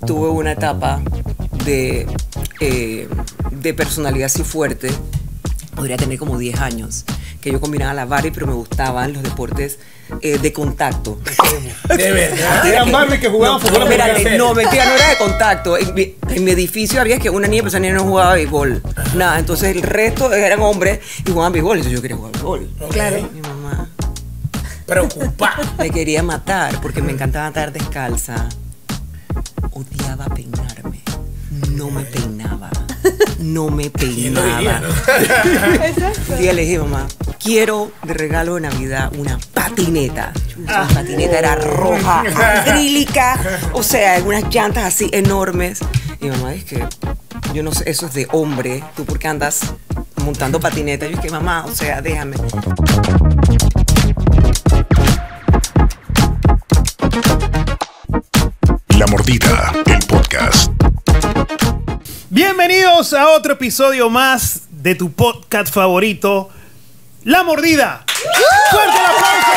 tuve una etapa de personalidad así fuerte, podría tener como 10 años, que yo combinaba la Barbie, pero me gustaban los deportes de contacto. De verdad. Eran Barbie que jugaban fútbol. No, mentira, no era de contacto. En mi edificio había que una niña, pero esa niña no jugaba béisbol. Nada, entonces el resto eran hombres y jugaban béisbol. Entonces yo quería jugar béisbol. Okay. Claro. Mi mamá preocupada. me quería matar porque me encantaba andar descalza. Odiaba peinarme. No me peinaba. No me peinaba. Un día le dije, mamá, quiero de regalo de Navidad una patineta. La patineta era roja, acrílica, o sea, unas llantas así enormes. Y mamá dice que yo no sé, eso es de hombre. ¿Tú por qué andas montando patineta? Yo dije, mamá, o sea, déjame. La Mordida, el podcast. Bienvenidos a otro episodio más de tu podcast favorito, La Mordida. ¡Fuerte el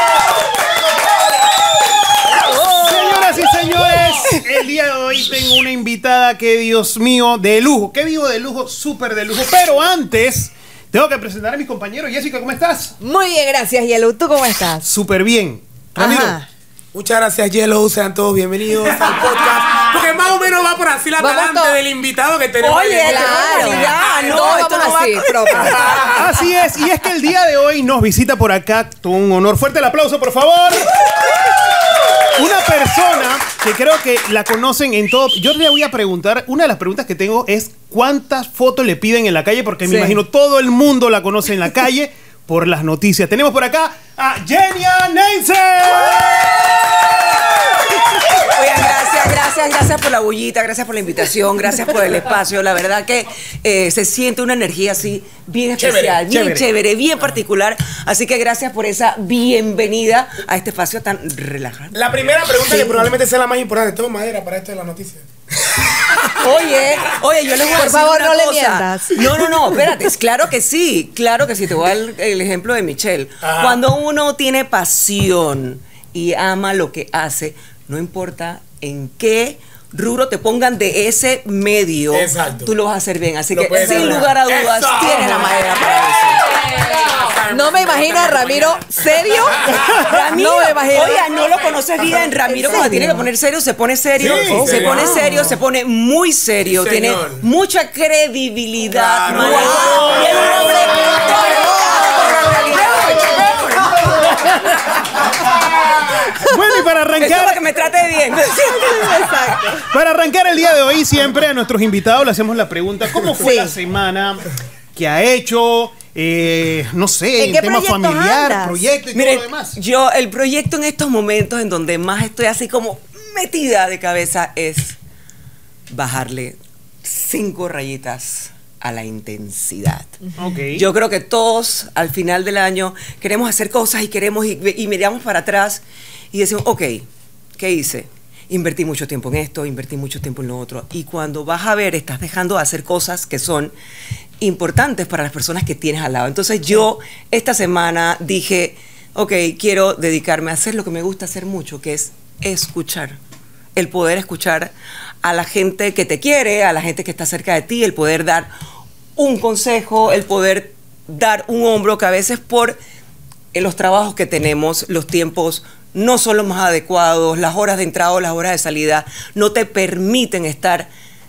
aplauso! Señoras y señores, el día de hoy tengo una invitada que, Dios mío, de lujo. ¿Qué digo de lujo? Súper de lujo. Pero antes, tengo que presentar a mis compañeros. Jessica, ¿cómo estás? Muy bien, gracias, Yellow. ¿Tú cómo estás? Súper bien. Ramiro. Ajá. Muchas gracias, Yellow. Sean todos bienvenidos al podcast. Porque más o menos va por así la talante del invitado que tenemos. Oye, claro. no, esto no va así, propio. Así es, y es que el día de hoy nos visita por acá, un honor. Fuerte el aplauso, por favor. Una persona que creo que la conocen en todo. Yo le voy a preguntar, una de las preguntas que tengo es ¿cuántas fotos le piden en la calle? Porque me imagino todo el mundo la conoce en la calle por las noticias. Tenemos por acá a Jenia Neisser. Oigan, gracias por la bullita, gracias por la invitación, gracias por el espacio. La verdad que se siente una energía así bien especial, bien chévere, bien particular. Así que gracias por esa bienvenida a este espacio tan relajante. La primera pregunta que probablemente sea la más importante. Tengo madera para esto de la noticia. Oye, yo les voy a decir favor, una no le cosa. mientas. No, espérate, claro que sí. Te voy a dar el ejemplo de Michelle. Ajá. Cuando uno tiene pasión y ama lo que hace, no importa en qué rubro te pongan de ese medio, exacto, tú lo vas a hacer bien. Así lo que, puedes sin lograr. lugar a dudas, ¡Eso! tienes la madera para eso. No me imagino a Ramiro serio. Ramiro, No me imagino. oiga, no lo conoces bien. Ramiro, cuando tiene que poner serio, se pone serio. Sí, se serio. pone serio, se pone muy serio. Sí, tiene señor. mucha credibilidad. Claro. Maneja- Wow. y es un hombre Bueno, y para Eso es arrancar, para que me trate bien. Exacto. para arrancar el día de hoy, siempre a nuestros invitados le hacemos la pregunta: ¿cómo fue Sí. la semana? ¿Qué ha hecho? No sé, ¿En qué tema proyectos familiar, andas? proyecto y Miren, todo lo demás. yo el proyecto en estos momentos en donde más estoy así como metida de cabeza es bajarle 5 rayitas a la intensidad. Ok. Yo creo que todos al final del año queremos hacer cosas y miramos para atrás y decimos, ok, ¿qué hice? Invertí mucho tiempo en esto, invertí mucho tiempo en lo otro. Y cuando vas a ver, estás dejando de hacer cosas que son importantes para las personas que tienes al lado. Entonces yo esta semana dije, ok, quiero dedicarme a hacer lo que me gusta hacer mucho, que es escuchar. El poder escuchar a la gente que te quiere, a la gente que está cerca de ti, el poder dar un consejo, el poder dar un hombro, que a veces por los trabajos que tenemos, los tiempos no son los más adecuados, las horas de entrada o las horas de salida no te permiten estar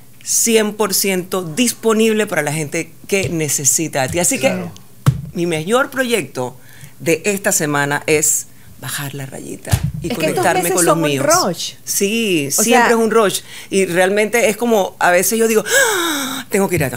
100% disponible para la gente que necesita de ti. Así que mi mayor proyecto de esta semana es bajar la rayita y Es que estos conectarme meses con los son un míos. rush. Sí, O siempre sea, es un rush. Y realmente es como, a veces yo digo, ¡ah! Tengo que ir a...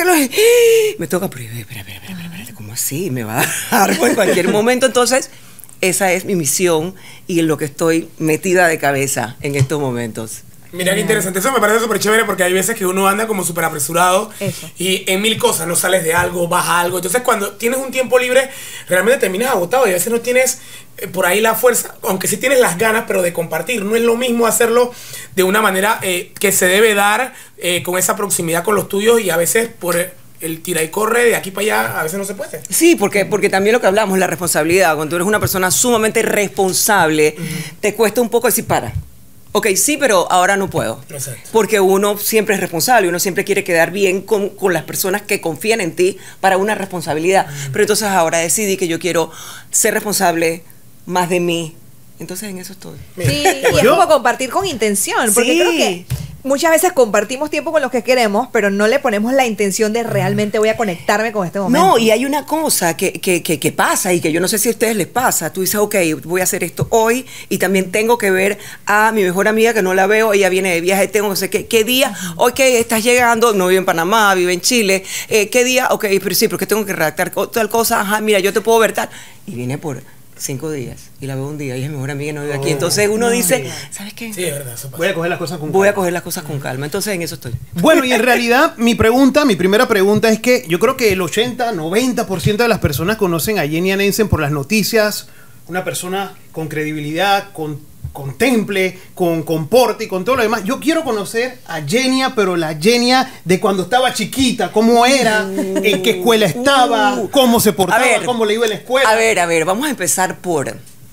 Me toca, pero espera, ¿cómo así? Me va a dar algo en cualquier momento. Entonces, esa es mi misión y en lo que estoy metida de cabeza en estos momentos. Mira qué interesante. Eso me parece súper chévere porque hay veces que uno anda como súper apresurado Eso. y en mil cosas no sales de algo, vas a algo. Entonces cuando tienes un tiempo libre realmente terminas agotado y a veces no tienes por ahí la fuerza, aunque sí tienes las ganas, pero de compartir. No es lo mismo hacerlo de una manera que se debe dar con esa proximidad con los tuyos y a veces por el tira y corre de aquí para allá a veces no se puede. Sí, porque también lo que hablamos, la responsabilidad. Cuando tú eres una persona sumamente responsable, te cuesta un poco decir, para. Ok, sí, pero ahora no puedo. Exacto. Porque uno siempre es responsable, uno siempre quiere quedar bien con las personas que confían en ti para una responsabilidad. Pero entonces ahora decidí que yo quiero ser responsable más de mí. Entonces en eso estoy. Sí, y es Yo- como compartir con intención, porque Sí. creo que muchas veces compartimos tiempo con los que queremos, pero no le ponemos la intención de realmente voy a conectarme con este momento. No, y hay una cosa que pasa y que yo no sé si a ustedes les pasa. Tú dices, ok, voy a hacer esto hoy y también tengo que ver a mi mejor amiga que no la veo, ella viene de viaje, tengo no sé qué día, ok, estás llegando, no vive en Panamá, vive en Chile, ¿qué día? Ok, pero sí, porque tengo que redactar tal cosa, ajá, mira, yo te puedo ver tal. Y viene por 5 días y la veo un día y es mi mejor amiga y no vive aquí. Entonces uno dice, ¿sabes qué? Sí, es verdad, eso pasa. Voy a coger las cosas con Voy a calma. coger las cosas con calma. Entonces en eso estoy. Bueno, y en realidad mi primera pregunta es que yo creo que el 80-90% de las personas conocen a Jenny Anensen por las noticias, una persona con credibilidad, con temple, con porte y con todo lo demás. Yo quiero conocer a Jenia, pero la Jenia de cuando estaba chiquita, cómo era, en qué escuela estaba, cómo se portaba, A ver, cómo le iba en la escuela. A ver, vamos a empezar por...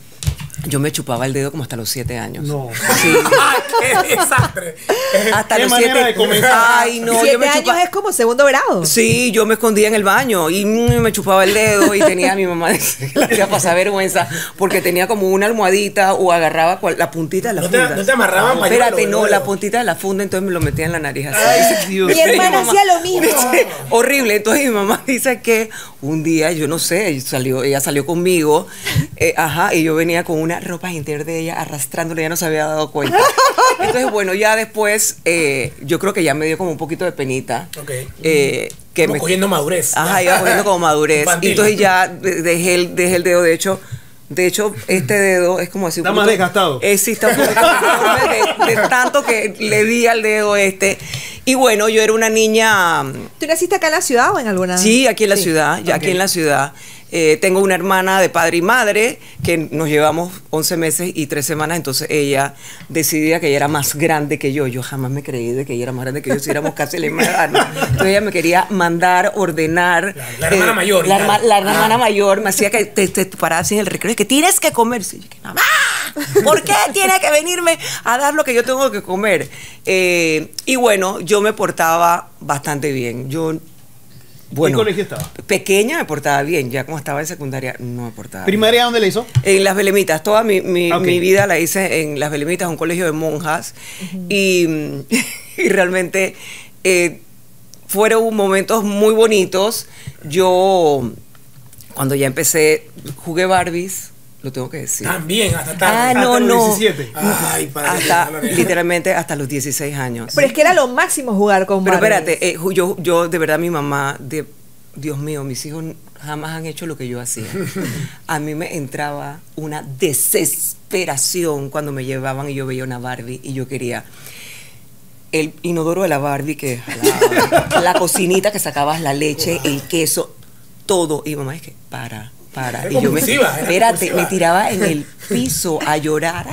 Yo me chupaba el dedo como hasta los 7 años. No. Sí. ¡Ah, qué desastre! Hasta Qué los manera 7. de comenzar. Ay, no, yo 7 me años chupaba... es como segundo grado. Sí, yo me escondía en el baño y me chupaba el dedo y tenía a mi mamá que la hacía pasar vergüenza porque tenía como una almohadita o agarraba la puntita de la ¿No te- funda. no te amarraban pañuelo, Espérate, no, luego? la puntita de la funda, entonces me lo metía en la nariz así. Ay, Dios. Mi hermana hacía lo mismo. ¿Viste? Horrible. Entonces mi mamá dice que un día, yo no sé, ella salió conmigo, ajá, y yo venía con una ropa interior de ella arrastrándole, ya no se había dado cuenta. Entonces, bueno, ya después, yo creo que ya me dio como un poquito de penita. Ok. Que Como cogiendo madurez. Ajá, iba cogiendo como madurez. Infantil. Y entonces ya dejé el dedo, de hecho, este dedo es como así. Está más desgastado. Sí, está un poquito desgastado de tanto que le di al dedo este. Y bueno, yo era una niña... ¿Tú naciste acá en la ciudad o en alguna? Sí, aquí en la ciudad, ya Ok. aquí en la ciudad. Tengo una hermana de padre y madre que nos llevamos 11 meses y 3 semanas, entonces ella decidía que ella era más grande que yo. Yo jamás me creí de que ella era más grande que yo, si éramos casi la misma edad, ¿no? Entonces ella me quería mandar, ordenar. La hermana mayor y La, tal. la hermana mayor me hacía que te parabas en el recreo y que tienes que comer. Sí, yo que, mamá, ¿por qué tiene que venirme a dar lo que yo tengo que comer? Y bueno, yo me portaba bastante bien. Bueno, ¿Qué colegio estaba? pequeña me portaba bien, ya como estaba en secundaria no me portaba bien. ¿Primaria dónde le hizo? En Las Belemitas, toda mi Ok. vida la hice en Las Belemitas, un colegio de monjas, y realmente fueron momentos muy bonitos. Yo, cuando ya empecé, jugué Barbies, lo tengo que decir. También, hasta tarde. Ah, Hasta no, los no. 17. Ay, para Hasta, literalmente, hasta los 16 años. Pero es que era lo máximo jugar con Pero Barbies. espérate, yo de verdad mi mamá, Dios mío, mis hijos jamás han hecho lo que yo hacía. A mí me entraba una desesperación cuando me llevaban y yo veía una Barbie y yo quería el inodoro de la Barbie que jalaba, la cocinita que sacabas la leche, el queso, todo. Y mamá es que para. Era Y yo compulsiva, era espérate, compulsiva. me tiraba en el piso a llorar.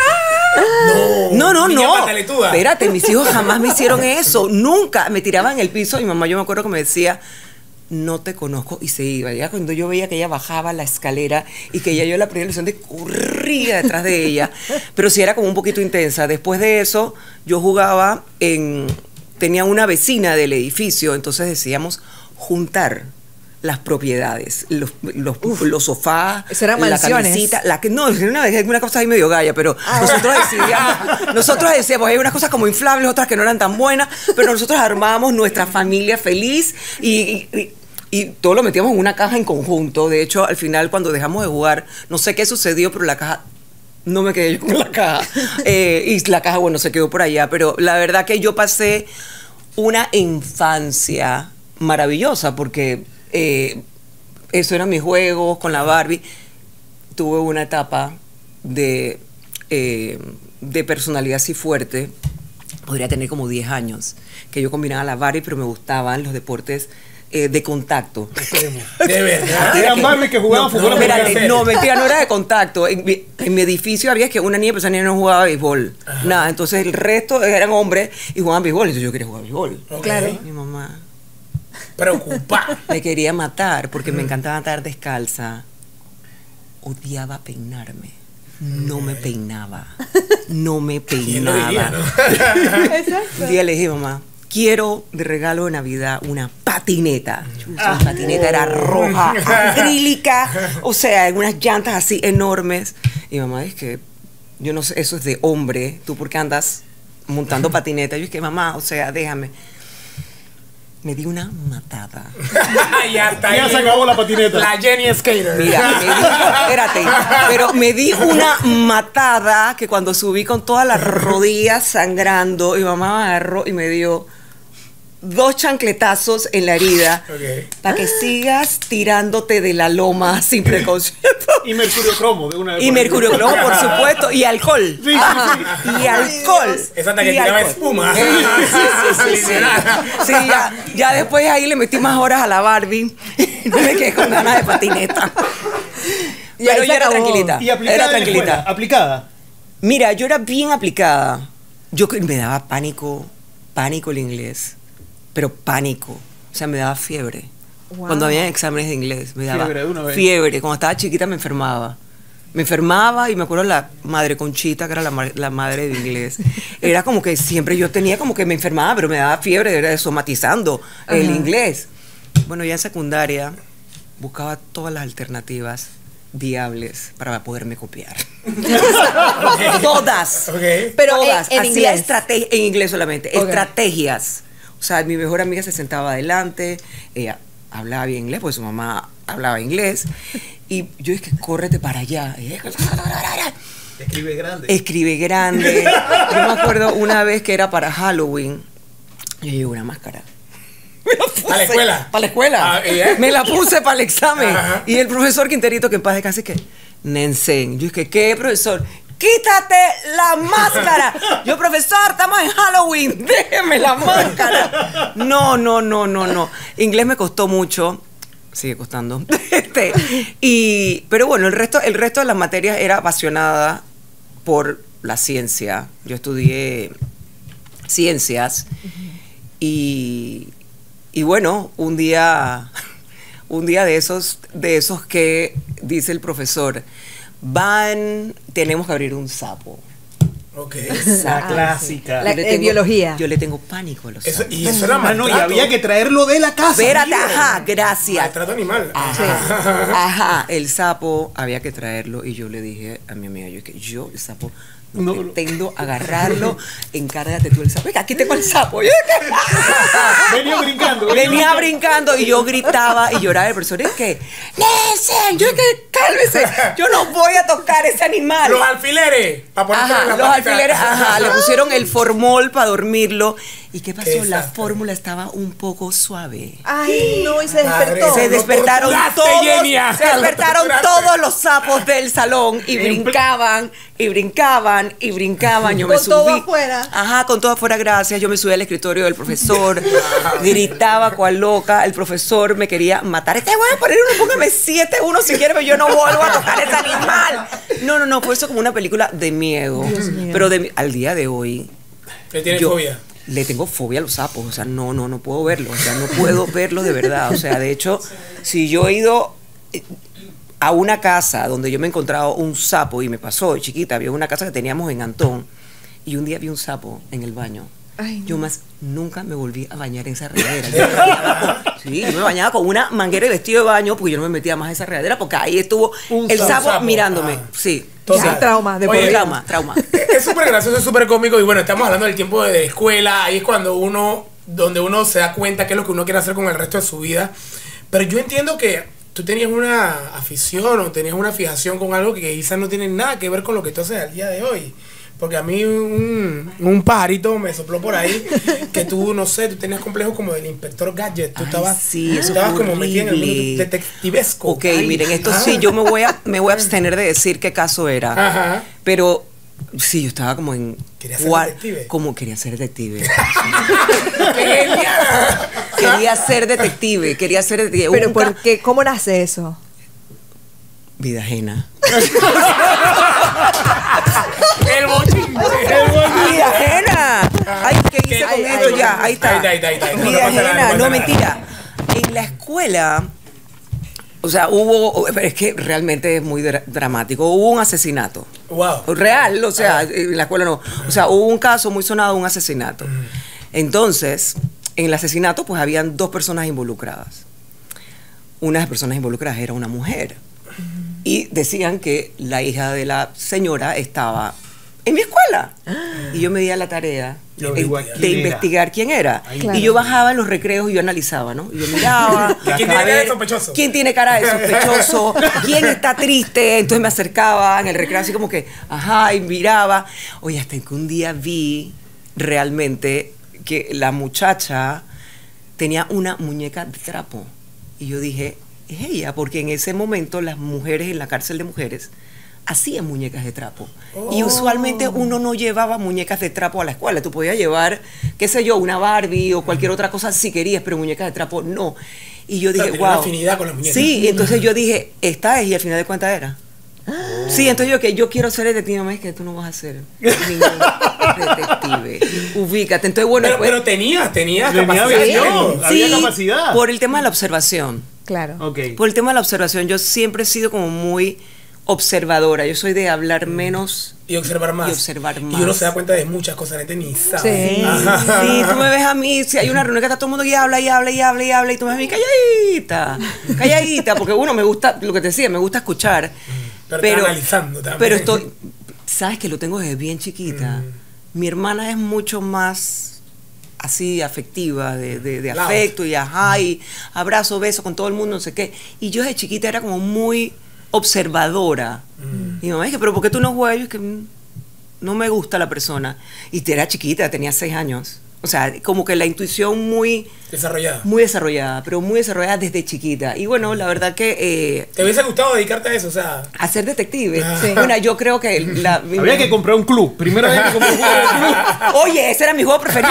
No, niña No. pataletuda. Espérate, mis hijos jamás me hicieron eso. Nunca me tiraban en el piso. Y mamá, yo me acuerdo que me decía, no te conozco. Y se iba. Ya cuando yo veía que ella bajaba la escalera y que ya yo la primera lección de corría detrás de ella. Pero sí era como un poquito intensa. Después de eso, yo jugaba tenía una vecina del edificio. Entonces decíamos juntar las propiedades, los sofás, Eso eran la mansiones. camisita, no, es una cosa ahí medio galla, pero nosotros decíamos, hay unas cosas como inflables, otras que no eran tan buenas, pero nosotros armábamos nuestra familia feliz y todo lo metíamos en una caja en conjunto. De hecho, al final, cuando dejamos de jugar, no sé qué sucedió, pero la caja... No me quedé yo con la caja. Y la caja, bueno, se quedó por allá, pero la verdad que yo pasé una infancia maravillosa porque... eso eran mis juegos con la Barbie. Tuve una etapa de personalidad así fuerte, podría tener como 10 años, que yo combinaba la Barbie, pero me gustaban los deportes de contacto. De verdad. Eran Barbie que jugaban fútbol Espérate, americano. no, mentira, no era de contacto. En mi edificio había que una niña, pero esa niña no jugaba béisbol. Nada, entonces el resto eran hombres y jugaban béisbol, entonces yo quería jugar béisbol. Ok. Claro. Mi mamá Preocupada. me quería matar porque me encantaba andar descalza. Odiaba peinarme. no me peinaba. No me ¿Quién lo diría, peinaba. no? Exacto. Un día le dije, mamá, quiero de regalo de Navidad una patineta. La patineta era roja, acrílica, o sea, unas llantas así enormes. Y mamá, es que yo no sé, eso es de hombre. ¿Tú por qué andas montando patineta? Yo es que, mamá, o sea, déjame. Me di una matada. Ya está. Ya ahí. se acabó la patineta. La Jenny Skater. Mira, espérate, pero me di una matada que cuando subí con todas las rodillas sangrando, y mamá me agarró y me dio 2 chancletazos en la herida Ok. para que sigas tirándote de la loma sin precaución. Y mercurio cromo de una vez. Y mercurio cromo, por supuesto, y alcohol. Sí, Ajá, y alcohol. Es hasta que y tiraba alcohol. espuma. Sí. Sí, ya después ahí le metí más horas a la Barbie y no me quedé con ganas de patineta. Y Pero ahí yo se era acabó. tranquilita. Y aplicada Era en la escuela, tranquilita. aplicada. Mira, yo era bien aplicada. Me daba pánico el inglés. Pero pánico. O sea, me daba fiebre. Wow. Cuando había exámenes de inglés, me daba Fiebre de una vez. fiebre. Cuando estaba chiquita me enfermaba. Me enfermaba y me acuerdo la madre Conchita, que era la madre de inglés. Era como que siempre yo tenía como que me enfermaba, pero me daba fiebre, era somatizando el inglés. Bueno, ya en secundaria buscaba todas las alternativas viables para poderme copiar. Todas. Ok. Pero Todas. en Hacía inglés. en inglés solamente. Ok. Estrategias. O sea, mi mejor amiga se sentaba adelante, ella hablaba bien inglés, porque su mamá hablaba inglés. Y yo dije, córrete para allá. Y ella, Escribe grande. escribe grande. Yo me acuerdo una vez que era para Halloween. Yo llevé una máscara. Me la puse ¿Para la escuela? Para la escuela. Ah, ¿y ya? Me la puse para el examen. Ajá. Y el profesor Quinterito, que en paz descanse, que Nensen. Yo dije, ¿qué, profesor? ¡Quítate la máscara! Yo, profesor, estamos en Halloween. Déjeme la máscara. No. Inglés me costó mucho. Sigue costando. Pero bueno, el resto de las materias era apasionada por la ciencia. Yo estudié ciencias y bueno, un día de esos que dice el profesor, tenemos que abrir un sapo. Ok. La clásica. La- Yo le en biología. Yo le tengo pánico a los Eso, sapos. y eso era Mano, y maltrato. había que traerlo de la casa. Espérate, ajá, gracias. Maltrato animal. Ajá, el sapo había que traerlo y yo le dije a mi amiga, yo el sapo no pretendo agarrarlo, encárgate tú el sapo. Venga, aquí tengo el sapo. Venía brincando. Venía brincando y yo gritaba y lloraba. El profesor es que, Nelson, yo que cálmese, yo no voy a tocar ese animal. Los alfileres. Para ponértelo en Ajá, la los patita. alfileres, ajá, le pusieron el formol para dormirlo. ¿Y qué pasó? Qué La desastre. fórmula estaba un poco suave. Ay, no, y se Madre, despertó. Se Lo despertaron torturaste, todos, Genia. se despertaron Lo torturaste. todos los sapos del salón y brincaban y brincaban y brincaban. Yo me Con todo subí. afuera. Ajá, con todo afuera, gracias. Yo me subí al escritorio del profesor, gritaba cual loca. El profesor me quería matar. Te voy a poner uno, póngame 7-1 si quiere, pero yo no vuelvo a tocar ese animal. No, fue eso como una película de miedo. mío. Pero al día de hoy, Le tiene yo fobia. le tengo fobia a los sapos, o sea, no puedo verlos, o sea, no puedo verlos de verdad, o sea, de hecho, si yo he ido a una casa donde yo me he encontrado un sapo, y me pasó, chiquita, había una casa que teníamos en Antón, y un día vi un sapo en el baño. Ay, no. Yo más nunca me volví a bañar en esa regadera. Yo me bañaba con una manguera y vestido de baño porque yo no me metía más en esa regadera porque ahí estuvo Un el sapo. sapo mirándome. Ah. Sí. Entonces, Ya, trauma, de por oye, vida. Trauma. Es súper gracioso, es súper cómico. Y bueno, estamos hablando del tiempo de escuela. Ahí es cuando donde uno se da cuenta qué es lo que uno quiere hacer con el resto de su vida. Pero yo entiendo que tú tenías una afición o tenías una fijación con algo que quizás no tiene nada que ver con lo que tú haces al día de hoy. Porque a mí un pajarito me sopló por ahí que tú, no sé, tú tenías complejos como del inspector Gadget. Tú Ay, estabas, sí, eso estabas fue como metida en el mundo horrible. detectivesco. Ok, Ay, miren, esto ah. sí, yo me voy a abstener de decir qué caso era. Ajá. Pero sí, yo estaba como en... ¿Querías ser detective? Como quería ser detective. Genial. Quería ser detective. Pero Un ¿por qué? ¿Cómo nace eso? Vida ajena. El bochinche. ¡Vida ajena! Ay, ¿qué hice ¿Qué? con esto? Ya, ahí está. Ahí está. No Vida pasa nada, ajena, no no, pasa mentira. En la escuela, O sea, es que realmente es muy dramático. Hubo un asesinato. Wow. Real, o sea, en la escuela no. O sea, hubo un caso muy sonado, un asesinato. Entonces, en el asesinato, pues habían 2 personas involucradas. Una de las personas involucradas era una mujer. Y decían que la hija de la señora estaba en mi escuela. Y yo me di a la tarea de investigar quién era. Claro. Y yo bajaba en los recreos y yo analizaba, ¿no? Y yo miraba. ¿Quién tiene cara de sospechoso? ¿Quién tiene cara de sospechoso? ¿Quién está triste? Entonces me acercaba en el recreo así como que, ajá, y miraba. Oye, hasta que un día vi realmente que la muchacha tenía una muñeca de trapo. Y yo dije, es ella, porque en ese momento las mujeres en la cárcel de mujeres hacían muñecas de trapo. Y usualmente uno no llevaba muñecas de trapo a la escuela. Tú podías llevar, qué sé yo, una Barbie o cualquier otra cosa si querías, pero muñecas de trapo no. Y yo dije, wow. Una afinidad con las muñecas. Sí, entonces yo dije, esta es, y al final de cuentas era. Sí, entonces yo quiero ser detective, más que tú no vas a ser ningún detective. Ubícate. Entonces, bueno, pero tenías capacidad. Había capacidad. Por el tema de la observación. Claro. Okay. Por el tema de la observación, yo siempre he sido como muy observadora. Yo soy de hablar menos y observar más. Y uno se da cuenta de muchas cosas, la gente ni sabe. Sí. Sí, tú me ves a mí, si hay una reunión que está todo el mundo y habla, y habla, y habla, y habla, y tú me ves a mí calladita, porque uno me gusta, lo que te decía, me gusta escuchar. Pero analizando también. Pero estoy, sabes que lo tengo desde bien chiquita. Mi hermana es mucho más así afectiva, de afecto y ajá, y abrazo, beso con todo el mundo, no sé qué. Y yo desde chiquita era como muy observadora. Y mi mamá dice, pero ¿por qué tú no juegas? Es que no me gusta la persona. Y era chiquita, tenía 6 años. O sea, como que la intuición muy desarrollada, pero muy desarrollada desde chiquita. Y bueno, la verdad que... ¿Te hubiese gustado dedicarte a eso? O sea... A ser detective. Sí. Bueno, yo creo que... Había que comprar un club. Primero había que comprar un club. Oye, ese era mi juego preferido.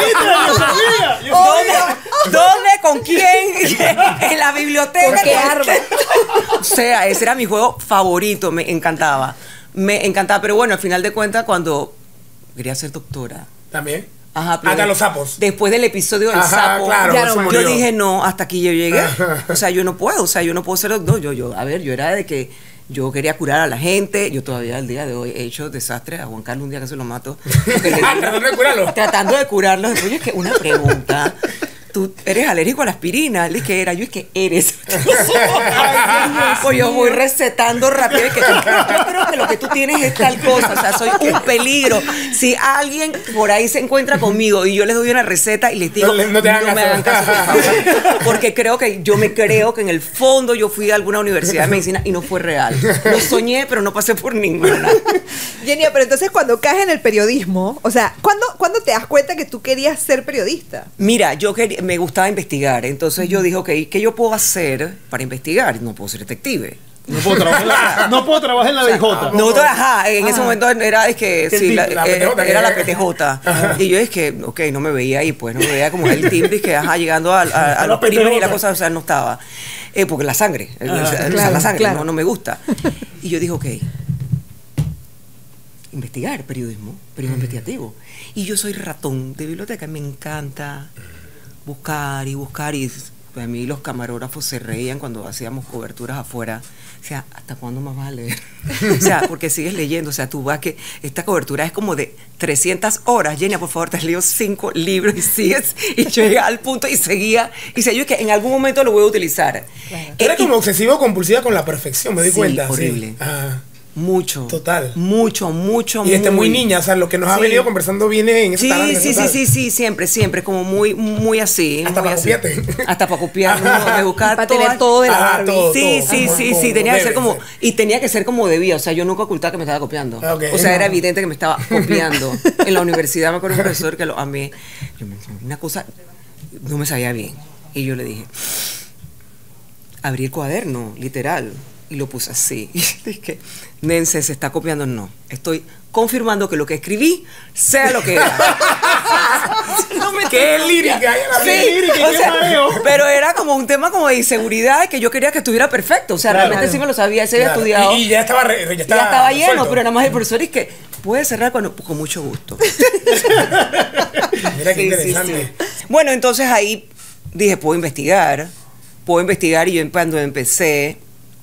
¿Dónde? ¿Con quién? En la biblioteca. ¿Por qué arma? O sea, ese era mi juego favorito. Me encantaba. Pero bueno, al final de cuentas, cuando quería ser doctora... ¿También? Ajá, hasta los sapos. Después del episodio del sapo, claro, yo dije, no, hasta aquí yo llegué. O sea, yo no puedo ser doctor. Yo era de que yo quería curar a la gente. Yo todavía al día de hoy he hecho desastres. A Juan Carlos un día casi lo mato. Tratando de curarlo. Tratando de curarlo. Oye, es que una pregunta. ¿Tú eres alérgico a la aspirina? Él es que era, yo es que eres. Pues yo voy recetando rápido. Es que yo creo que lo que tú tienes es tal cosa. O sea, soy un peligro. Si alguien por ahí se encuentra conmigo y yo les doy una receta y les digo, no me hagan caso, por favor. Porque yo me creo que en el fondo yo fui a alguna universidad de medicina y no fue real. Lo soñé, pero no pasé por ninguna. Genia, pero entonces cuando caes en el periodismo, o sea, ¿cuándo te das cuenta que tú querías ser periodista? Mira, me gustaba investigar, entonces yo dije, ok, ¿qué yo puedo hacer para investigar? No puedo ser detective. No puedo trabajar en la DJ. En ese momento era era la PTJ. Y yo es que, ok, no me veía ahí, pues, no me veía como el timbre, que llegando a los crímenes y la cosa, o sea, no estaba. Porque la sangre, la sangre no me gusta. Y yo dije, ok, investigar, periodismo investigativo. Y yo soy ratón de biblioteca, me encanta buscar y a mí los camarógrafos se reían cuando hacíamos coberturas afuera. O sea, ¿hasta cuándo más vas a leer? O sea, porque sigues leyendo. O sea, tú vas que esta cobertura es como de 300 horas. Genia, por favor, te has leído 5 libros y sigues. Y yo llegué al punto y seguía. Y decía, yo es que en algún momento lo voy a utilizar. Claro. Era como obsesivo compulsiva con la perfección, me di cuenta. Horrible. Sí. Ajá. Mucho. Total. Mucho. Y muy niña, o sea, lo que nos ha venido conversando viene en esa talante. Sí, siempre, como muy así. Hasta para copiarte. Hasta para copiar, me buscaba para tener todo de la Barbie. Sí, tenía que ser como, y tenía que ser como debía, o sea, yo nunca ocultaba que me estaba copiando. Okay. O sea, era evidente que me estaba copiando. En la universidad me acuerdo un profesor que a mí, una cosa, no me sabía bien. Y yo le dije, abrí el cuaderno, literal. Y lo puse así. Y dije, Nense, ¿se está copiando? No. Estoy confirmando que lo que escribí sea lo que era. ¡Qué lírica! Pero era como un tema como de inseguridad, que yo quería que estuviera perfecto. O sea, realmente sí me lo sabía, se había estudiado. Y ya estaba lleno, suelto. Pero nada más el profesor es que puede cerrar con mucho gusto. Mira qué interesante. Sí. Bueno, entonces ahí dije, puedo investigar. Y yo cuando empecé,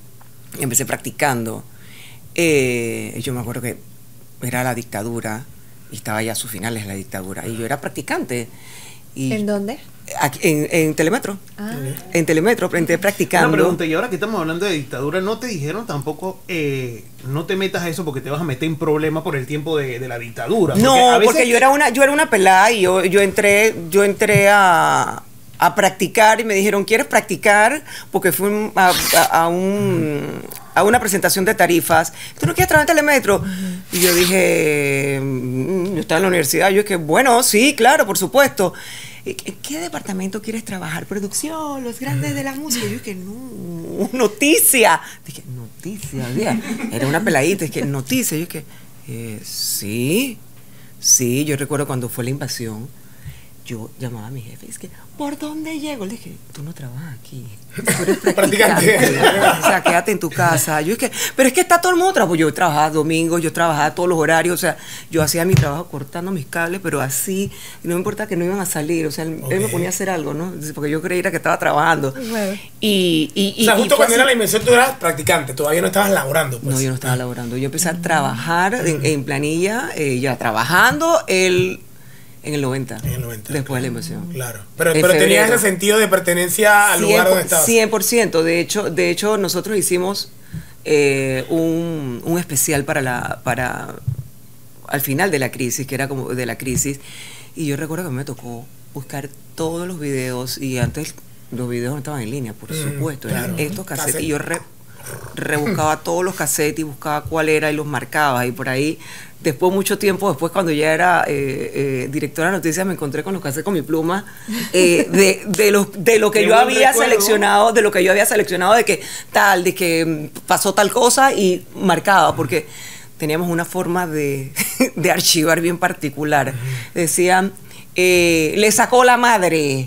empecé practicando. Yo me acuerdo que era la dictadura y estaba ya a sus finales la dictadura y yo era practicante. Y ¿En dónde? Aquí, en Telemetro. En Telemetro, aprendí practicando. Una pregunta, y ahora que estamos hablando de dictadura, ¿no te dijeron tampoco no te metas a eso porque te vas a meter en problemas por el tiempo de la dictadura? No, porque yo era una pelada y yo entré a practicar y me dijeron, ¿quieres practicar? Porque fui a una presentación de tarifas. ¿Tú no quieres trabajar en Telemetro? Y yo dije, yo estaba en la universidad. Yo dije, bueno, sí, claro, por supuesto. ¿En qué departamento quieres trabajar? Producción, los grandes de la música. Yo dije, no, noticia. Dije, noticia, era una peladita. Dije, noticia. Yo dije, sí, yo recuerdo cuando fue la invasión. Yo llamaba a mi jefe y es que, ¿por dónde llego? Le dije, tú no trabajas aquí, tú eres practicante. O sea, quédate en tu casa. Yo es que, pero es que está todo el mundo trabajando. Yo trabajaba domingos, yo trabajaba todos los horarios, o sea, yo hacía mi trabajo cortando mis cables, pero así, no me importa que no iban a salir, o sea, él me ponía a hacer algo, ¿no? Porque yo creía que estaba trabajando. Bueno. O sea, justo cuando era la invención tú eras practicante, todavía no estabas laborando. Pues. No, yo no estaba laborando. Yo empecé a trabajar en planilla, ya trabajando en el 90. En el 90. Después de la invasión. Claro. Pero tenías ese sentido de pertenencia al lugar donde estabas. 100%. De hecho, nosotros hicimos un especial para al final de la crisis, que era como de la crisis. Y yo recuerdo que me tocó buscar todos los videos. Y antes los videos no estaban en línea, por supuesto. Claro. Eran estos cassettes. Y yo rebuscaba todos los cassettes y buscaba cuál era y los marcaba. Y por ahí... Después, mucho tiempo después, cuando ya era directora de noticias, me encontré con los cassettes con mi pluma de lo que yo había seleccionado, de que de que pasó tal cosa y marcaba, porque teníamos una forma de archivar bien particular. Decían, le sacó la madre.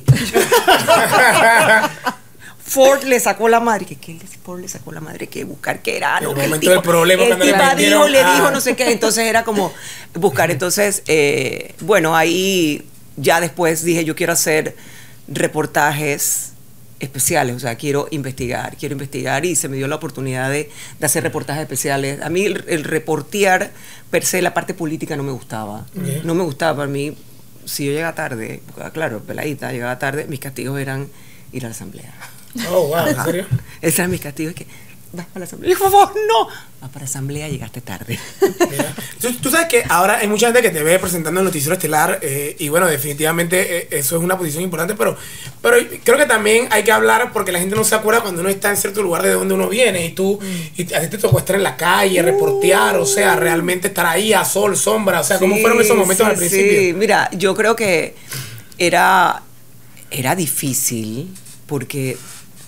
Ford le sacó la madre. ¿Qué Ford le sacó la madre? ¿Qué buscar? ¿Qué era? No, el momento del problema cuando le dijo no sé qué. Entonces era como buscar. Entonces, bueno, ahí ya después dije, yo quiero hacer reportajes especiales. O sea, quiero investigar. Y se me dio la oportunidad de hacer reportajes especiales. A mí el reportear, per se, la parte política no me gustaba. No me gustaba. Para mí, si yo llegaba tarde, claro, peladita, llegaba tarde, mis castigos eran ir a la asamblea. Oh, wow, ¿en serio? Ese era mi castigo, es que vas para la asamblea. Y por favor, no. Vas para la asamblea, llegaste tarde. Mira. Tú sabes que ahora hay mucha gente que te ve presentando el noticiero estelar y bueno, definitivamente eso es una posición importante, pero creo que también hay que hablar porque la gente no se acuerda cuando uno está en cierto lugar de donde uno viene y a ti te tocó estar en la calle, reportear, o sea, realmente estar ahí a sol, sombra, o sea, ¿cómo fueron esos momentos al principio? Sí, mira, yo creo que era difícil porque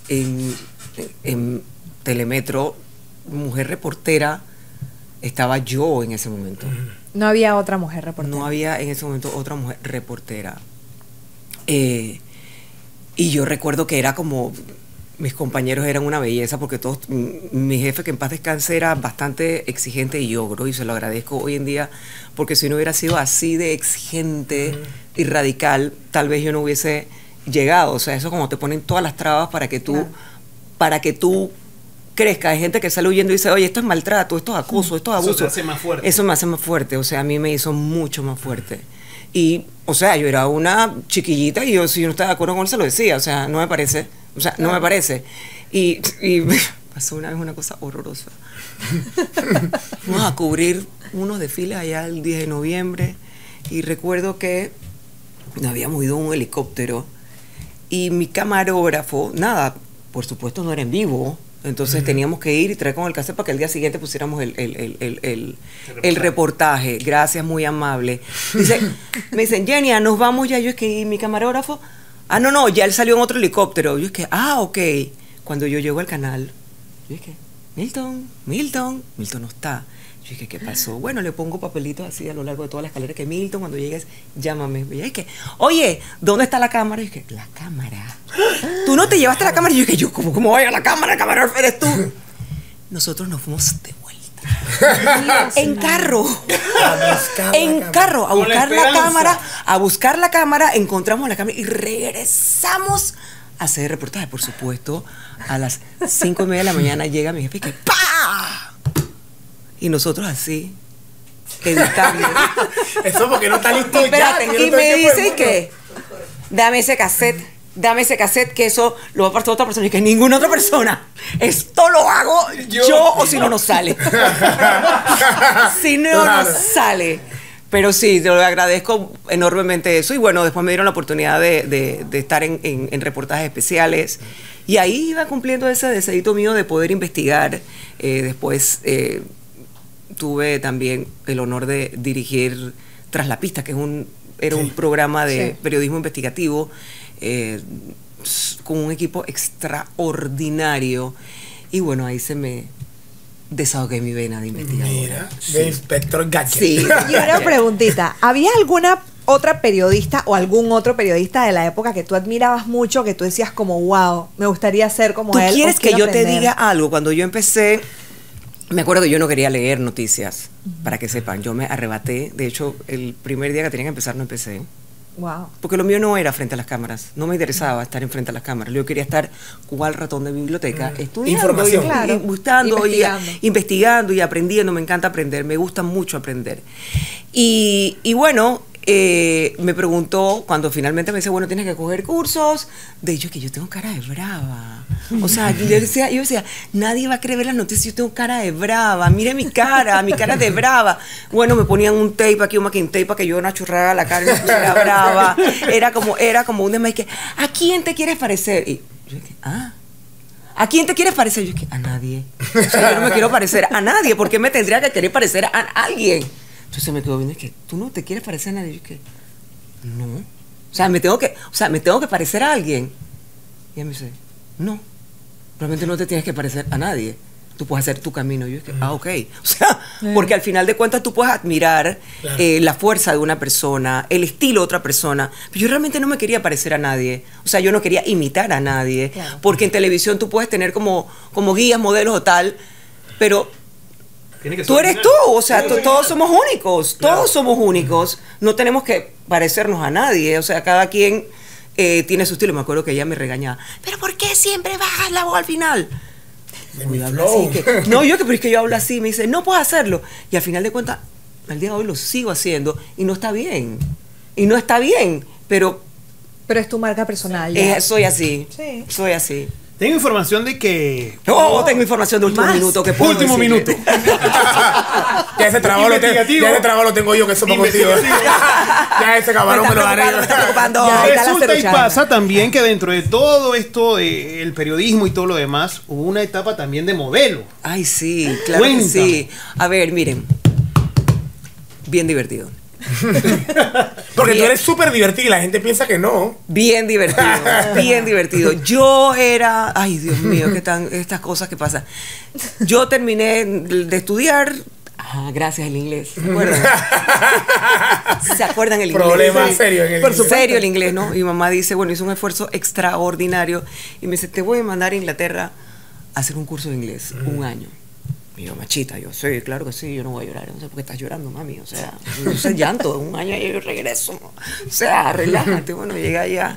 en Telemetro, mujer reportera, estaba yo en ese momento. No había otra mujer reportera. No había en ese momento otra mujer reportera. Y yo recuerdo que era como... Mis compañeros eran una belleza porque todos... Mi jefe, que en paz descanse, era bastante exigente y ogro, y se lo agradezco hoy en día, porque si no hubiera sido así de exigente y radical, tal vez yo no hubiese llegado. O sea, eso como te ponen todas las trabas para que tú crezcas. Hay gente que sale huyendo y dice, oye, esto es maltrato, esto es acoso, esto es abuso. Eso te hace más fuerte. Eso me hace más fuerte. O sea, a mí me hizo mucho más fuerte. Y, o sea, yo era una chiquillita y si yo no estaba de acuerdo con él, se lo decía. O sea, no me parece. O sea, no me parece. Y pasó una vez una cosa horrorosa. Fuimos a cubrir unos desfiles allá el 10 de noviembre y recuerdo que nos habíamos ido en un helicóptero y mi camarógrafo, nada, por supuesto no era en vivo, entonces teníamos que ir y traer con el cassette para que el día siguiente pusiéramos el reportaje. Gracias, muy amable. Me dicen, Genia, nos vamos ya. Yo es que, ¿y mi camarógrafo? No, ya él salió en otro helicóptero. Yo es que, ok. Cuando yo llego al canal, yo es que, Milton no está. Yo dije, ¿qué pasó? Bueno, le pongo papelitos así a lo largo de toda la escalera, que Milton, cuando llegues, llámame. Y es que, oye, ¿dónde está la cámara? Y es que, la cámara. ¿Tú no te llevaste la cámara? Y yo, ¿cómo voy a la cámara? ¿El camarógrafo eres tú? Nosotros nos fuimos de vuelta. En carro. A buscar la cámara, encontramos la cámara y regresamos hacer reportaje, por supuesto. A las 5:30 de la mañana llega mi jefe y que ¡pa! Y nosotros así, editando. Eso porque no está listo Espérate, ya. y me dice que dame ese cassette, que eso lo va a pasar otra persona. Y que ninguna otra persona. Esto lo hago yo o si no, no sale. Si no, Claro. no sale. Pero sí, te lo agradezco enormemente eso. Y bueno, después me dieron la oportunidad de estar en reportajes especiales. Y ahí iba cumpliendo ese deseito mío de poder investigar. Después tuve también el honor de dirigir Tras la Pista, que era un programa de periodismo investigativo con un equipo extraordinario. Y bueno, ahí se me desahogué mi vena de investigadora. Mira, de Inspector Gadget. Sí. Y una preguntita, ¿había alguna otra periodista o algún otro periodista de la época que tú admirabas mucho, que tú decías como, wow, me gustaría ser como ¿Tú él? quieres o que quiero yo te aprender? diga algo? Cuando yo empecé, me acuerdo que yo no quería leer noticias, para que sepan. Yo me arrebaté. De hecho, el primer día que tenía que empezar no empecé. Wow. Porque lo mío no era frente a las cámaras. No me interesaba estar enfrente a las cámaras. Yo quería estar cual ratón de biblioteca, estudiando, Información. Claro. buscando, investigando y aprendiendo. Me encanta aprender, me gusta mucho aprender. Y bueno, me preguntó, cuando finalmente me dice, bueno, tienes que coger cursos, de hecho que yo tengo cara de brava. O sea, yo decía, nadie va a creer las noticias, yo tengo cara de brava, mire mi cara de brava. Bueno, me ponían un tape aquí, un masking tape para que yo no achurrara la cara y me pusiera brava. Era como un demás que, ¿a quién te quieres parecer? Y yo dije, ¿a quién te quieres parecer? Yo dije, a nadie. O sea, yo no me quiero parecer a nadie, ¿por qué me tendría que querer parecer a alguien? Entonces me quedo viendo y que tú no te quieres parecer a nadie. Yo que no. O sea, me tengo que parecer a alguien. Y ella me dice, no, realmente no te tienes que parecer a nadie. Tú puedes hacer tu camino. Y yo que, ok. O sea, porque al final de cuentas tú puedes admirar la fuerza de una persona, el estilo de otra persona. Pero yo realmente no me quería parecer a nadie. O sea, yo no quería imitar a nadie. Claro. Porque en televisión tú puedes tener como guías, modelos o tal, pero tú eres tú, o sea, todos somos únicos, todos somos únicos, no tenemos que parecernos a nadie, o sea, cada quien tiene su estilo. Me acuerdo que ella me regañaba, ¿pero por qué siempre bajas la voz al final? mi Habla flow. así, no, pero es que yo hablo así, me dice, no puedes hacerlo, y al final de cuentas, al día de hoy lo sigo haciendo, y no está bien, pero Pero es tu marca personal. Ya. soy así, Sí. soy así. Tengo información de que... Tengo información de último Más. minuto que puedo Último decirle. minuto. Ya ese trabajo lo tengo yo, que eso me contigo. Ya ese cabrón me lo daré. Me está preocupando. Ya, ahí está la Resulta y ceruchana. pasa también que dentro de todo esto del periodismo y todo lo demás, hubo una etapa también de modelo. Ay, sí, claro que Cuéntame. sí. A ver, miren. Bien divertido. Porque tú Bien. eres súper divertido y la gente piensa que no. Bien divertido. Bien divertido. Yo era. Ay, Dios mío, qué tan. Estas cosas que pasan. Yo terminé de estudiar. Gracias el inglés. ¿Se acuerdan? ¿Se acuerdan el inglés? Problema serio en el Por inglés. serio el inglés, ¿no? Y mamá dice, bueno, hizo un esfuerzo extraordinario. Y me dice, te voy a mandar a Inglaterra a hacer un curso de inglés, un año. Y yo, machita, yo, sí, claro que sí, yo no voy a llorar. No sé por qué estás llorando, mami. O sea, no sé, llanto, un año y yo regreso. O sea, relájate. Bueno, llegué allá.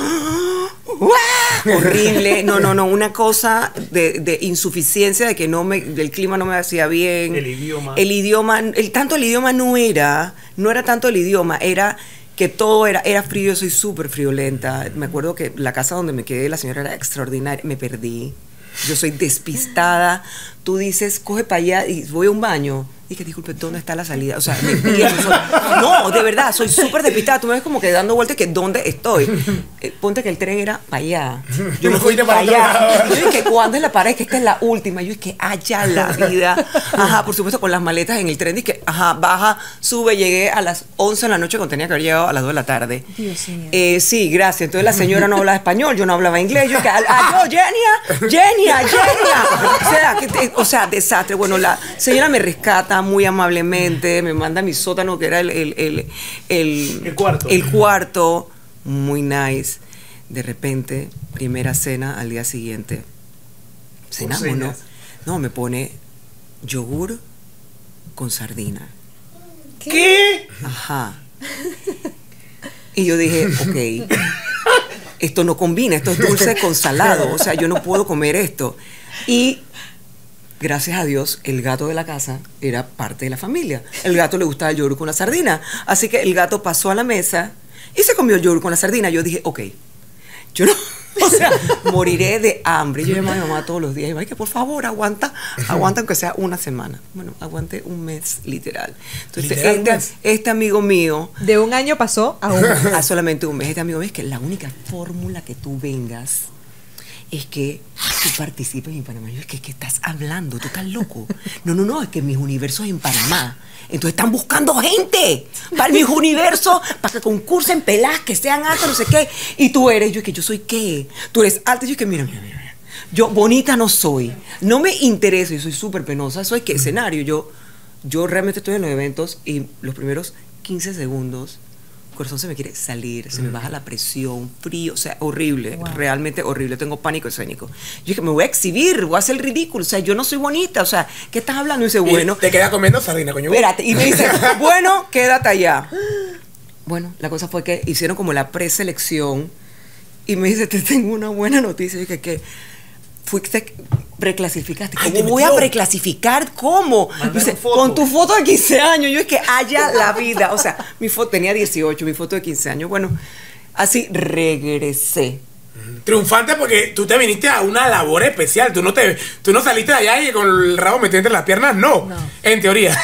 Horrible. No, una cosa de insuficiencia, de que del clima no me hacía bien. El idioma. El idioma no era tanto el idioma, era que todo era frío. Yo soy súper friolenta. Me acuerdo que la casa donde me quedé, la señora era extraordinaria. Me perdí. Yo soy despistada. Tú dices, coge para allá y voy a un baño. Y que disculpe, ¿dónde está la salida? O sea, me pierdo. No, de verdad, soy súper despistada. Tú me ves como que dando vueltas, que ¿dónde estoy? Ponte que el tren era para allá. Yo me fui Fuiste para para otro allá. lado. Y yo dije, ¿cuándo es la parada? Es que esta es la última. Yo dije, allá la vida. Ajá, por supuesto, con las maletas en el tren. Dije, baja, sube. Llegué a las 11 de la noche cuando tenía que haber llegado a las 2 de la tarde. Dios mío. Sí, gracias. Entonces la señora no hablaba español, yo no hablaba inglés. Yo, Genia. O sea, desastre. Bueno, la señora me rescata muy amablemente, me manda a mi sótano, que era el cuarto. El cuarto, muy nice. De repente, primera cena al día siguiente. Cenamos, ¿no? señas. No, me pone yogur con sardina. ¿Qué? Ajá. Y yo dije, ok. esto no combina, esto es dulce con salado, o sea, yo no puedo comer esto. Y gracias a Dios, el gato de la casa era parte de la familia. El gato le gustaba el yogur con la sardina, así que el gato pasó a la mesa y se comió el yogur con la sardina. Yo dije, ok, yo no, o sea, moriré de hambre. Yo llamaba a mi mamá todos los días y ay, que por favor, aguanta aunque sea una semana. Bueno, aguanté un mes, literal. Entonces, ¿Literal? este amigo mío, De un año pasó a un a solamente un mes, este amigo mío, es que la única fórmula que tú vengas es que tú participes en Panamá. Yo, ¿qué estás hablando? ¿Tú estás loco? No, es que mis universos en Panamá. Entonces están buscando gente para mis universos, para que concursen peladas, que sean altas, no sé qué. Y tú eres, yo es que yo soy qué. Tú eres alta, yo es que mira. Yo bonita no soy. No me interesa, yo soy súper penosa. Soy que escenario. Yo realmente estoy en los eventos y los primeros 15 segundos el corazón se me quiere salir, se me baja la presión, frío, o sea, horrible, realmente horrible, tengo pánico escénico. Yo dije, me voy a exhibir, voy a hacer el ridículo, o sea, yo no soy bonita, o sea, ¿qué estás hablando? Y dice, bueno, te queda comiendo sardina, coño. espérate, y me dice, bueno, quédate allá. Bueno, la cosa fue que hicieron como la preselección y me dice, te tengo una buena noticia. Y dije, ¿qué? Fuiste preclasificaste. Ay, ¿Cómo te voy a metió. preclasificar? ¿Cómo? Dice, con tu foto de 15 años. Yo es que haya la vida. O sea, mi foto tenía 18, mi foto de 15 años. Bueno, así regresé. Triunfante porque tú te viniste a una labor especial. Tú no saliste de allá y con el rabo metido entre las piernas, no. En teoría.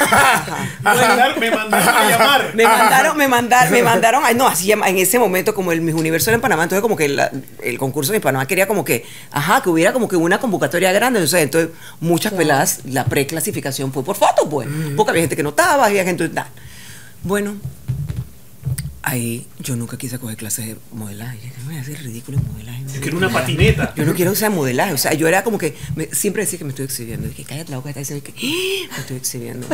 Me mandaron a llamar. Me mandaron, ay, no, así llama, en ese momento, como el Miss Universo era en Panamá, entonces como que el concurso de Panamá quería como que, que hubiera como que una convocatoria grande, entonces muchas peladas, la preclasificación fue por foto, pues, porque había gente que no estaba, había gente, bueno, ahí yo nunca quise coger clases de modelaje. Yo me voy a hacer ridículo en modelaje. Es que era una patineta. Yo no quiero usar modelaje. O sea, yo era como que siempre decía que me estoy exhibiendo. Y que cállate la boca, está diciendo que me estoy exhibiendo.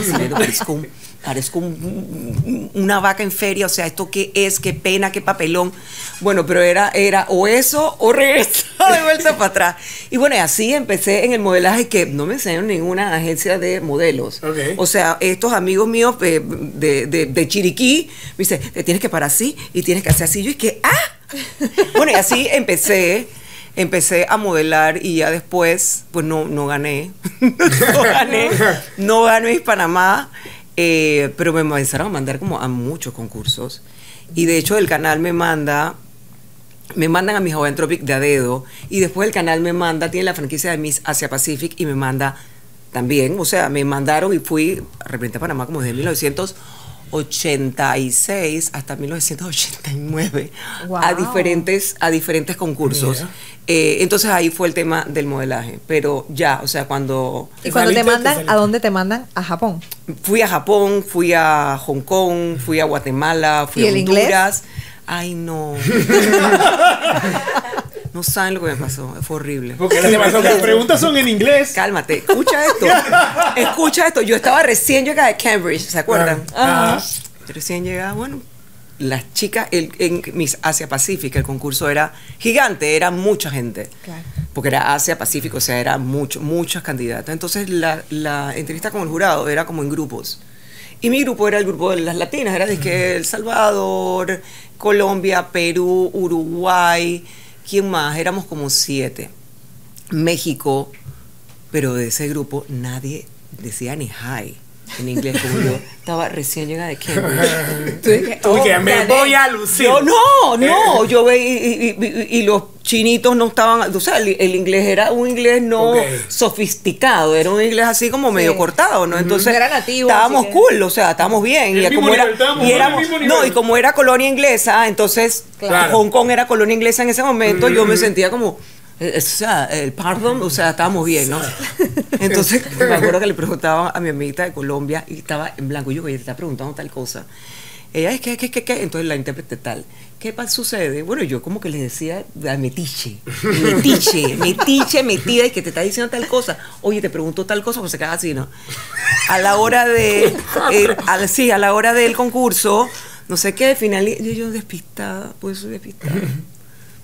Parezco una vaca en feria. O sea, ¿esto qué es? ¿Qué pena? ¿Qué papelón? Bueno, pero era o eso o regresar de vuelta para atrás. Y bueno, y así empecé en el modelaje que no me enseñaron ninguna agencia de modelos. Okay. O sea, estos amigos míos de Chiriquí me dicen, te tienes que parar así y tienes que hacer así. Yo y que, bueno, y así empecé a modelar y ya después, pues no gané. No gané Miss Panamá, pero me empezaron a mandar como a muchos concursos. Y de hecho el canal me mandan a Miss Hawaiian Tropic de a dedo, y después el canal tiene la franquicia de Miss Asia Pacific y me manda también, o sea, me mandaron y fui a representar a Panamá como desde 1986 hasta 1989 Wow. a diferentes concursos. Entonces ahí fue el tema del modelaje, pero ya, o sea, cuando Y cuando te saliste, mandan, saliste. ¿a dónde te mandan? A Japón. fui a Japón, fui a Hong Kong, fui a Guatemala, fui ¿Y a el Honduras. Ay, no. No saben lo que me pasó, fue horrible. Porque te pasó Las preguntas son en inglés. Cálmate, escucha esto. Escucha esto. Yo estaba recién llegada de Cambridge, ¿se acuerdan? Ajá. Recién llegada, bueno, las chicas en Miss Asia Pacífica, el concurso era gigante, era mucha gente. Claro. Porque era Asia Pacífico, o sea, eran muchas candidatas. Entonces la entrevista con el jurado era como en grupos. Y mi grupo era el grupo de las latinas, era de que El Salvador, Colombia, Perú, Uruguay, ¿quién más? Éramos como 7. México, pero de ese grupo nadie decía ni hi en inglés, como yo estaba recién llegada de Cambridge. Tú que me voy a lucir. Yo yo veía y los chinitos no estaban, o sea, el inglés era un inglés no sofisticado, era un inglés así como medio cortado, ¿no? Entonces Era nativo, estábamos así que- cool, o sea, estábamos bien. El Y mismo como era, nivel, estábamos y al éramos, mismo nivel. no, y como era colonia inglesa, entonces Claro. Hong Kong era colonia inglesa en ese momento, yo me sentía como o sea, el pardon, o sea, estábamos bien, ¿no? Entonces, me acuerdo que le preguntaba a mi amiguita de Colombia y estaba en blanco. Y yo, oye, te está preguntando tal cosa. Ella es que. Entonces la intérprete tal. ¿Qué sucede? Bueno, yo como que les decía, metiche, metida, y que te está diciendo tal cosa. Oye, te pregunto tal cosa, pues se queda así, ¿no? A la hora de. A la hora del concurso, no sé qué, final. Y yo despistada, pues soy despistada.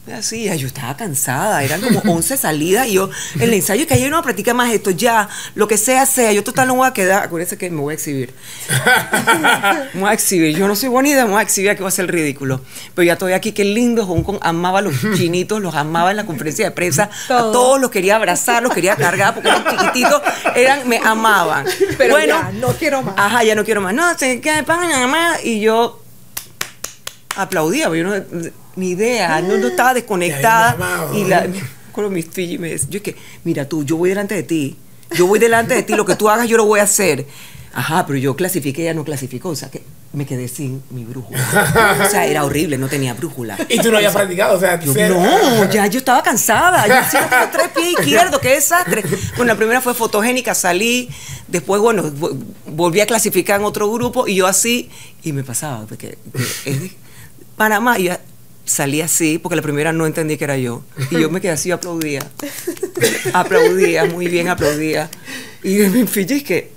Así, yo estaba cansada, eran como 11 salidas y yo, en el ensayo que ayer no practica más esto, ya, lo que sea, yo total no voy a quedar, acuérdense que me voy a exhibir. Me voy a exhibir, yo no soy bonita, me voy a exhibir, aquí voy a hacer el ridículo. Pero ya estoy aquí, qué lindo, Hong Kong, amaba a los chinitos, los amaba en la conferencia de prensa, a todos los quería abrazar, los quería cargar, porque eran chiquititos, me amaban. Pero bueno, ya, no quiero más. Ajá, ya no quiero más. No, se queda más. Y yo aplaudía, pero yo no, ni idea, no estaba desconectada. Y con mis fillos me decía, yo es que, mira tú, yo voy delante de ti, lo que tú hagas yo lo voy a hacer. Ajá, pero yo clasifiqué, ella no clasificó, o sea que me quedé sin mi brújula. O sea, era horrible, no tenía brújula. ¿Y tú no habías practicado? O sea, yo estaba cansada, yo hacía los 3 pies izquierdos, qué desastre. Bueno, la primera fue fotogénica, salí, después, bueno, volví a clasificar en otro grupo y yo así, y me pasaba, porque es de Panamá, y salí así, porque la primera no entendí que era yo. Y yo me quedé así, aplaudía, muy bien, aplaudía. Y me fijé que...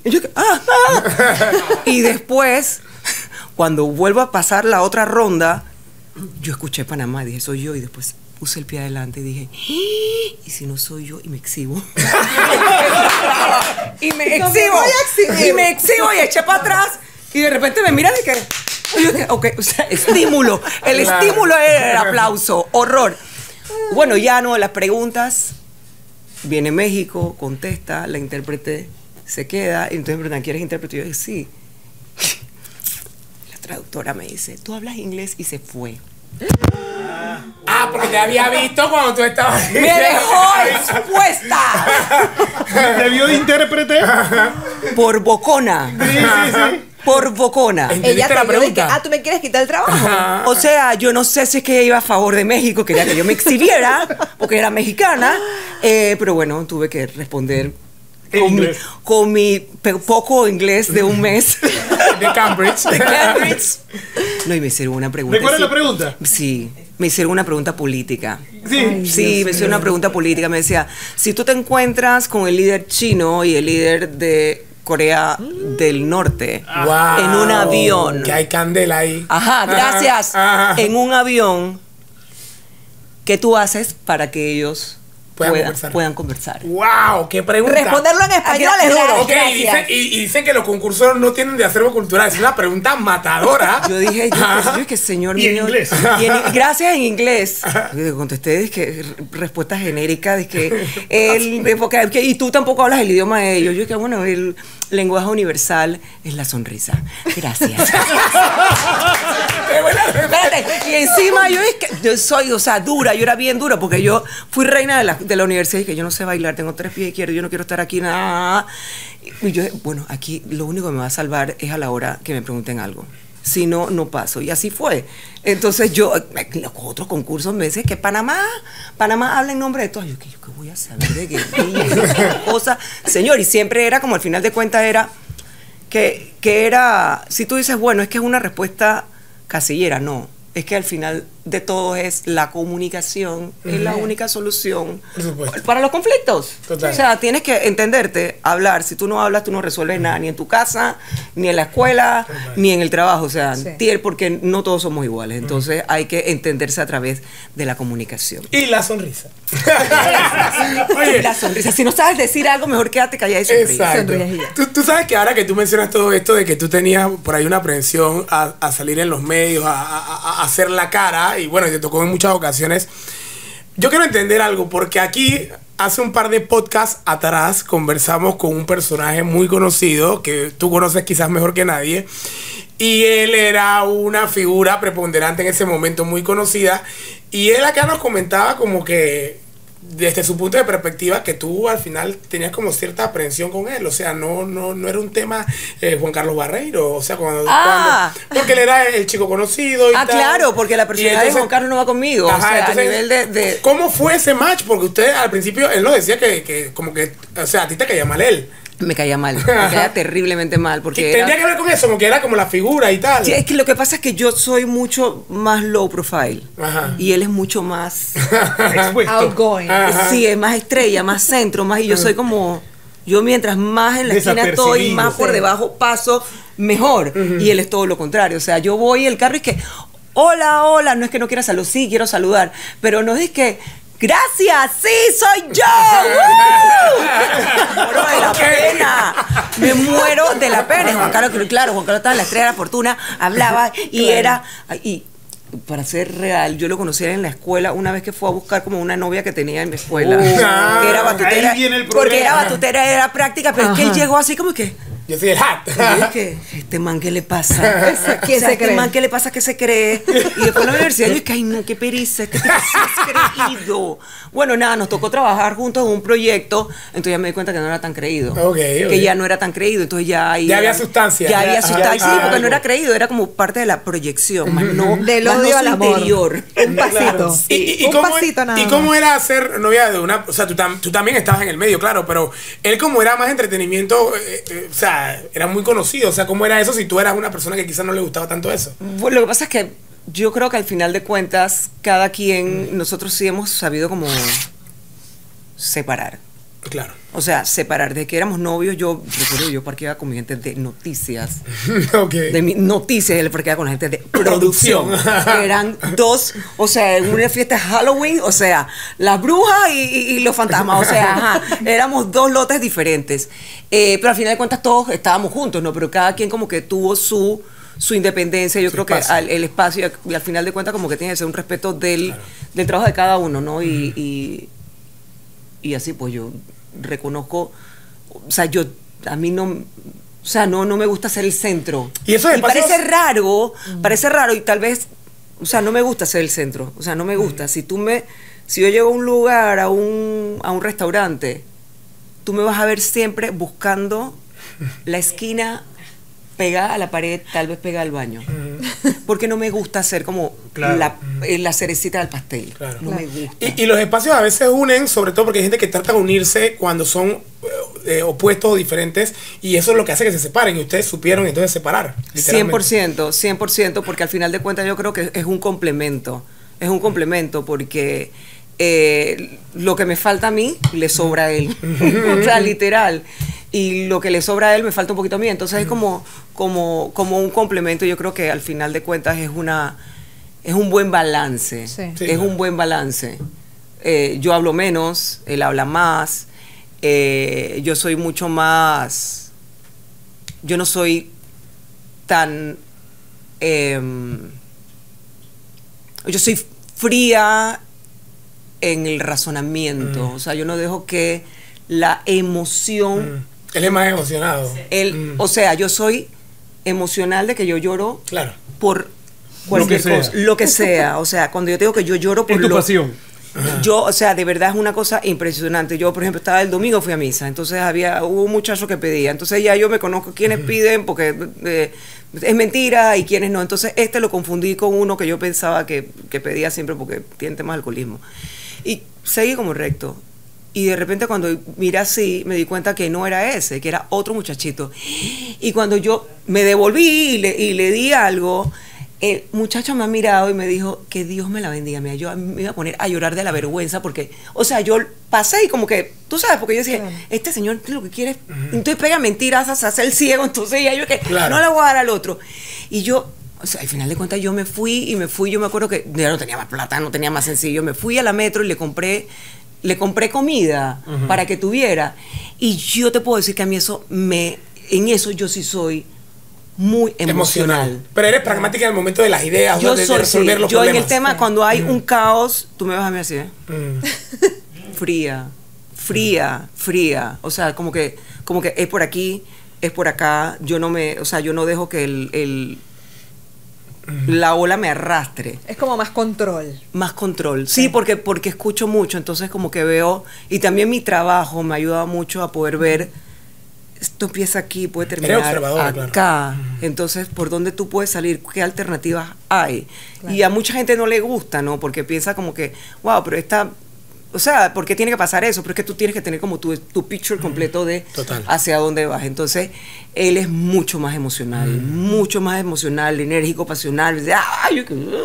Y después, cuando vuelvo a pasar la otra ronda, yo escuché Panamá, dije, soy yo, y después puse el pie adelante y dije, ¿y si no soy yo? Y me exhibo. Y me exhibo y eché para atrás, y de repente me miran y que... Ok, o sea, estímulo. El estímulo era el aplauso. Horror. Bueno, ya no, las preguntas. Viene México, contesta, la intérprete se queda. Y entonces me preguntan, ¿quieres intérprete? Y yo dije, sí. La traductora me dice, ¿tú hablas inglés? Y se fue. Porque te había visto cuando tú estabas... ¡Me dejó expuesta! ¿Te vio de intérprete? Por bocona. Sí. Por bocona. Ella te pregunta, ¿tú me quieres quitar el trabajo? Ajá. O sea, yo no sé si es que ella iba a favor de México, quería que yo me exhibiera, porque era mexicana, pero bueno, tuve que responder con mi poco inglés de un mes. De Cambridge. No, y me hicieron una pregunta. ¿Recuerdas la pregunta? Sí, me hicieron una pregunta política. Sí, me hicieron una pregunta política. Me decía, si tú te encuentras con el líder chino y el líder de Corea del Norte en un avión. Que hay candela ahí. Ajá, gracias. En un avión, ¿qué tú haces para que ellos puedan conversar? ¡Wow! ¡Qué pregunta! Responderlo en español es duro. Ok, y dicen que los concursos no tienen de acervo cultural. Es una pregunta matadora. Yo dije, que señor y mío. En inglés. Gracias en inglés. Yo contesté, es que respuesta genérica, de que y tú tampoco hablas el idioma de ellos. Yo dije, bueno, el lenguaje universal es la sonrisa. Gracias. Espérate, y encima yo soy, o sea, dura, yo era bien dura, porque yo fui reina de la universidad y que yo no sé bailar, tengo 3 pies izquierdos, yo no quiero estar aquí, nada. Y yo, bueno, aquí lo único que me va a salvar es a la hora que me pregunten algo. Si no, no paso. Y así fue. Entonces yo, los otros concursos me dicen que Panamá habla en nombre de todos. Yo, ¿qué voy a saber de qué cosa? Señor, y siempre era como al final de cuentas era que era, si tú dices, bueno, es que es una respuesta casillera, no. Es que al final de todo es la comunicación, es la única solución para los conflictos. Total. O sea, tienes que entenderte, hablar. Si tú no hablas, tú no resuelves nada, ni en tu casa, ni en la escuela, ni en el trabajo. O sea, porque no todos somos iguales. Entonces hay que entenderse a través de la comunicación. Y la sonrisa. Oye, la sonrisa. Si no sabes decir algo, mejor quédate callada y sonríe. Exacto. Tú sabes que ahora que tú mencionas todo esto de que tú tenías por ahí una aprehensión a salir en los medios, a hacer la cara, y bueno, te tocó en muchas ocasiones. Yo quiero entender algo, porque aquí hace un par de podcasts atrás conversamos con un personaje muy conocido que tú conoces quizás mejor que nadie, y él era una figura preponderante en ese momento, muy conocida, y él acá nos comentaba como que desde su punto de perspectiva que tú al final tenías como cierta aprehensión con él, o sea, no era un tema Juan Carlos Barreiro, o sea, porque él era el chico conocido y tal. Claro, porque la personalidad de Juan Carlos no va conmigo. Ajá, o sea, entonces, a nivel de... ¿Cómo fue ese match? Porque usted al principio, él nos decía que como que, o sea, a ti te caía mal él. Me caía mal, me caía terriblemente mal. Porque tendría que ver con eso, como que era como la figura y tal. Sí, es que lo que pasa es que yo soy mucho más low profile. Ajá. Y él es mucho más outgoing. Sí, es más estrella, más centro, más, y yo soy como, yo mientras más en la esquina estoy, más por debajo paso, mejor. Y él es todo lo contrario. O sea, yo voy el carro y es que, hola, no es que no quiera saludar, sí, quiero saludar, pero no es que, gracias, sí, soy yo. Me muero de la pena. Me muero de la pena. Juan Carlos estaba en la Estrella de la Fortuna, hablaba y era... Y para ser real, yo lo conocí en la escuela una vez que fue a buscar como una novia que tenía en mi escuela. Que era batutera. Ahí viene el porque problema. era batutera, era práctica, pero es que él llegó así como que... Yo soy el hat. Y yo dije, este man, ¿qué le pasa? ¿Quién se este cree? man, ¿qué le pasa? ¿Qué se cree? Y después en la universidad yo dije, ay, no, qué pericia, este tipo se has creído. Bueno, nada, nos tocó trabajar juntos en un proyecto, entonces ya me di cuenta que no era tan creído. Ok. Que ya no era tan creído, entonces ya ahí... Ya había sustancia. Ya había Ajá. sustancia, sí, porque Algo. no era creído, era como parte de la proyección, más no, Del más odio no al su amor. interior. Un pasito. Sí. Un cómo, pasito nada ¿Y más. cómo era ser novia de una... O sea, tú también estabas en el medio, claro, pero él como era más entretenimiento, o sea, era muy conocido. O sea, ¿cómo era eso si tú eras una persona que quizás no le gustaba tanto eso? Bueno, lo que pasa es que yo creo que al final de cuentas, cada quien, nosotros sí hemos sabido como separar. Claro. O sea, separar. Desde que éramos novios, yo recuerdo, yo parqueaba con mi gente de noticias. Ok. De mi noticias, él parqueaba con la gente de producción. Eran dos, o sea, en una fiesta de Halloween, o sea, las brujas y los fantasmas. O sea, ajá, éramos dos lotes diferentes. Pero al final de cuentas todos estábamos juntos, ¿no? Pero cada quien como que tuvo su independencia. Yo Su creo espacio. que el espacio, y al final de cuentas como que tiene que ser un respeto del trabajo de cada uno, ¿no? Y así pues yo reconozco, o sea, a mí no, o sea, no me gusta ser el centro. Y esos espacios- parece raro y tal vez, o sea, no me gusta ser el centro, o sea, no me gusta. Si yo llego a un lugar, a un restaurante, tú me vas a ver siempre buscando la esquina pegada a la pared, tal vez pegada al baño. Porque no me gusta ser como Claro. la cerecita del pastel. Claro. No me gusta. Y los espacios a veces unen, sobre todo porque hay gente que trata de unirse cuando son opuestos o diferentes, y eso es lo que hace que se separen, y ustedes supieron entonces separar. literalmente. 100%, porque al final de cuentas yo creo que es un complemento. Es un complemento porque lo que me falta a mí le sobra a él. O sea, literal. Y lo que le sobra a él me falta un poquito a mí. Entonces es como un complemento. Yo creo que al final de cuentas es un buen balance. Sí. Sí, Es claro. un buen balance. Yo hablo menos, él habla más. Yo soy mucho más... Yo no soy tan... yo soy fría en el razonamiento. O sea, yo no dejo que la emoción... Él es más emocionado. O sea, yo soy emocional de que yo lloro Claro. por cualquier Lo que sea. cosa. Lo que sea. O sea, cuando yo digo que yo lloro por Es tu pasión. Yo, o sea, de verdad es una cosa impresionante. Yo, por ejemplo, estaba el domingo, fui a misa, entonces hubo un muchacho que pedía. Entonces ya yo me conozco quiénes piden porque es mentira y quiénes no. Entonces lo confundí con uno que yo pensaba que pedía siempre porque tiene temas de alcoholismo. Y seguí como recto. Y de repente cuando miré así, me di cuenta que no era ese, que era otro muchachito. Y cuando yo me devolví y le di algo, el muchacho me ha mirado y me dijo, que Dios me la bendiga. Mira, yo me iba a poner a llorar de la vergüenza porque, o sea, yo pasé y como que, tú sabes, porque yo decía, Claro. este señor lo que quiere, entonces pega mentiras, se hace el ciego, entonces ya yo que Claro. no le voy a dar al otro. Y yo... O sea, al final de cuentas yo me fui, yo me acuerdo que ya no tenía más plata, no tenía más sencillo, me fui a la Metro y le compré comida para que tuviera. Y yo te puedo decir que a mí en eso yo sí soy muy emocional. Pero eres pragmática en el momento de las ideas, Yo de soy, resolver sí, los yo en problemas. el tema, cuando hay un caos, tú me vas a mí así, ¿eh? Mm. fría. O sea, como que es por aquí, es por acá. Yo no dejo que la ola me arrastre. Es como más control. Más control. Sí, porque escucho mucho, entonces como que veo, y también mi trabajo me ayuda mucho a poder ver, esto empieza aquí, puede terminar observadora, acá. claro. Entonces, ¿por dónde tú puedes salir? ¿Qué alternativas hay? Y a mucha gente no le gusta, ¿no? Porque piensa como que, wow, pero o sea, ¿por qué tiene que pasar eso? Pero es que tú tienes que tener como tu picture completo de Total. hacia dónde vas. Entonces, él es mucho más emocional, enérgico, pasional. Dice, ¡ay!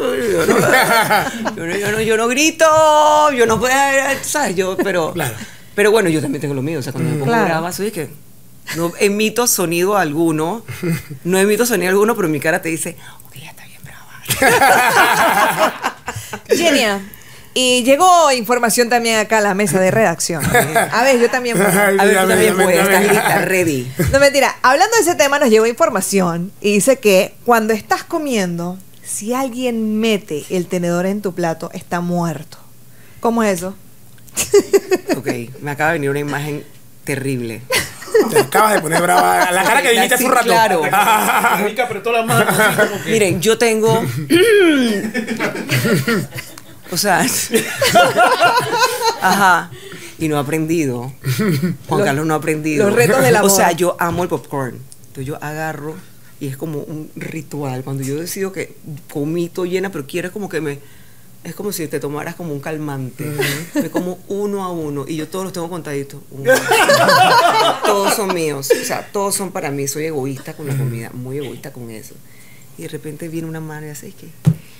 Yo no grito, yo no puedo, ¿sabes? Claro. Pero bueno, yo también tengo lo mío. O sea, cuando me pongo Claro. brava, soy que no emito sonido alguno, pero mi cara te dice, ok, ya está bien brava. Genia. Y llegó información también acá a la mesa de redacción. A ver, yo también voy. A ver, tú también puedes, estás lista, ready. No, mentira. Hablando de ese tema, nos llegó información y dice que cuando estás comiendo, si alguien mete el tenedor en tu plato, está muerto. ¿Cómo es eso? Ok, me acaba de venir una imagen terrible. Te acabas de poner brava. La cara que dijiste hace un rato. Claro. Rica apretó la mano. Así como que... Miren, yo tengo... O sea... Ajá. Y no he aprendido. Juan Carlos no ha aprendido. Los retos del amor. O sea, yo amo el popcorn. Entonces yo agarro y es como un ritual. Cuando yo decido que comí todo llena, pero quiero como que me... Es como si te tomaras como un calmante. Me como uno a uno y yo todos los tengo contaditos. Todos son míos. O sea, todos son para mí. Soy egoísta con la comida, muy egoísta con eso. Y de repente viene una mano y hace que...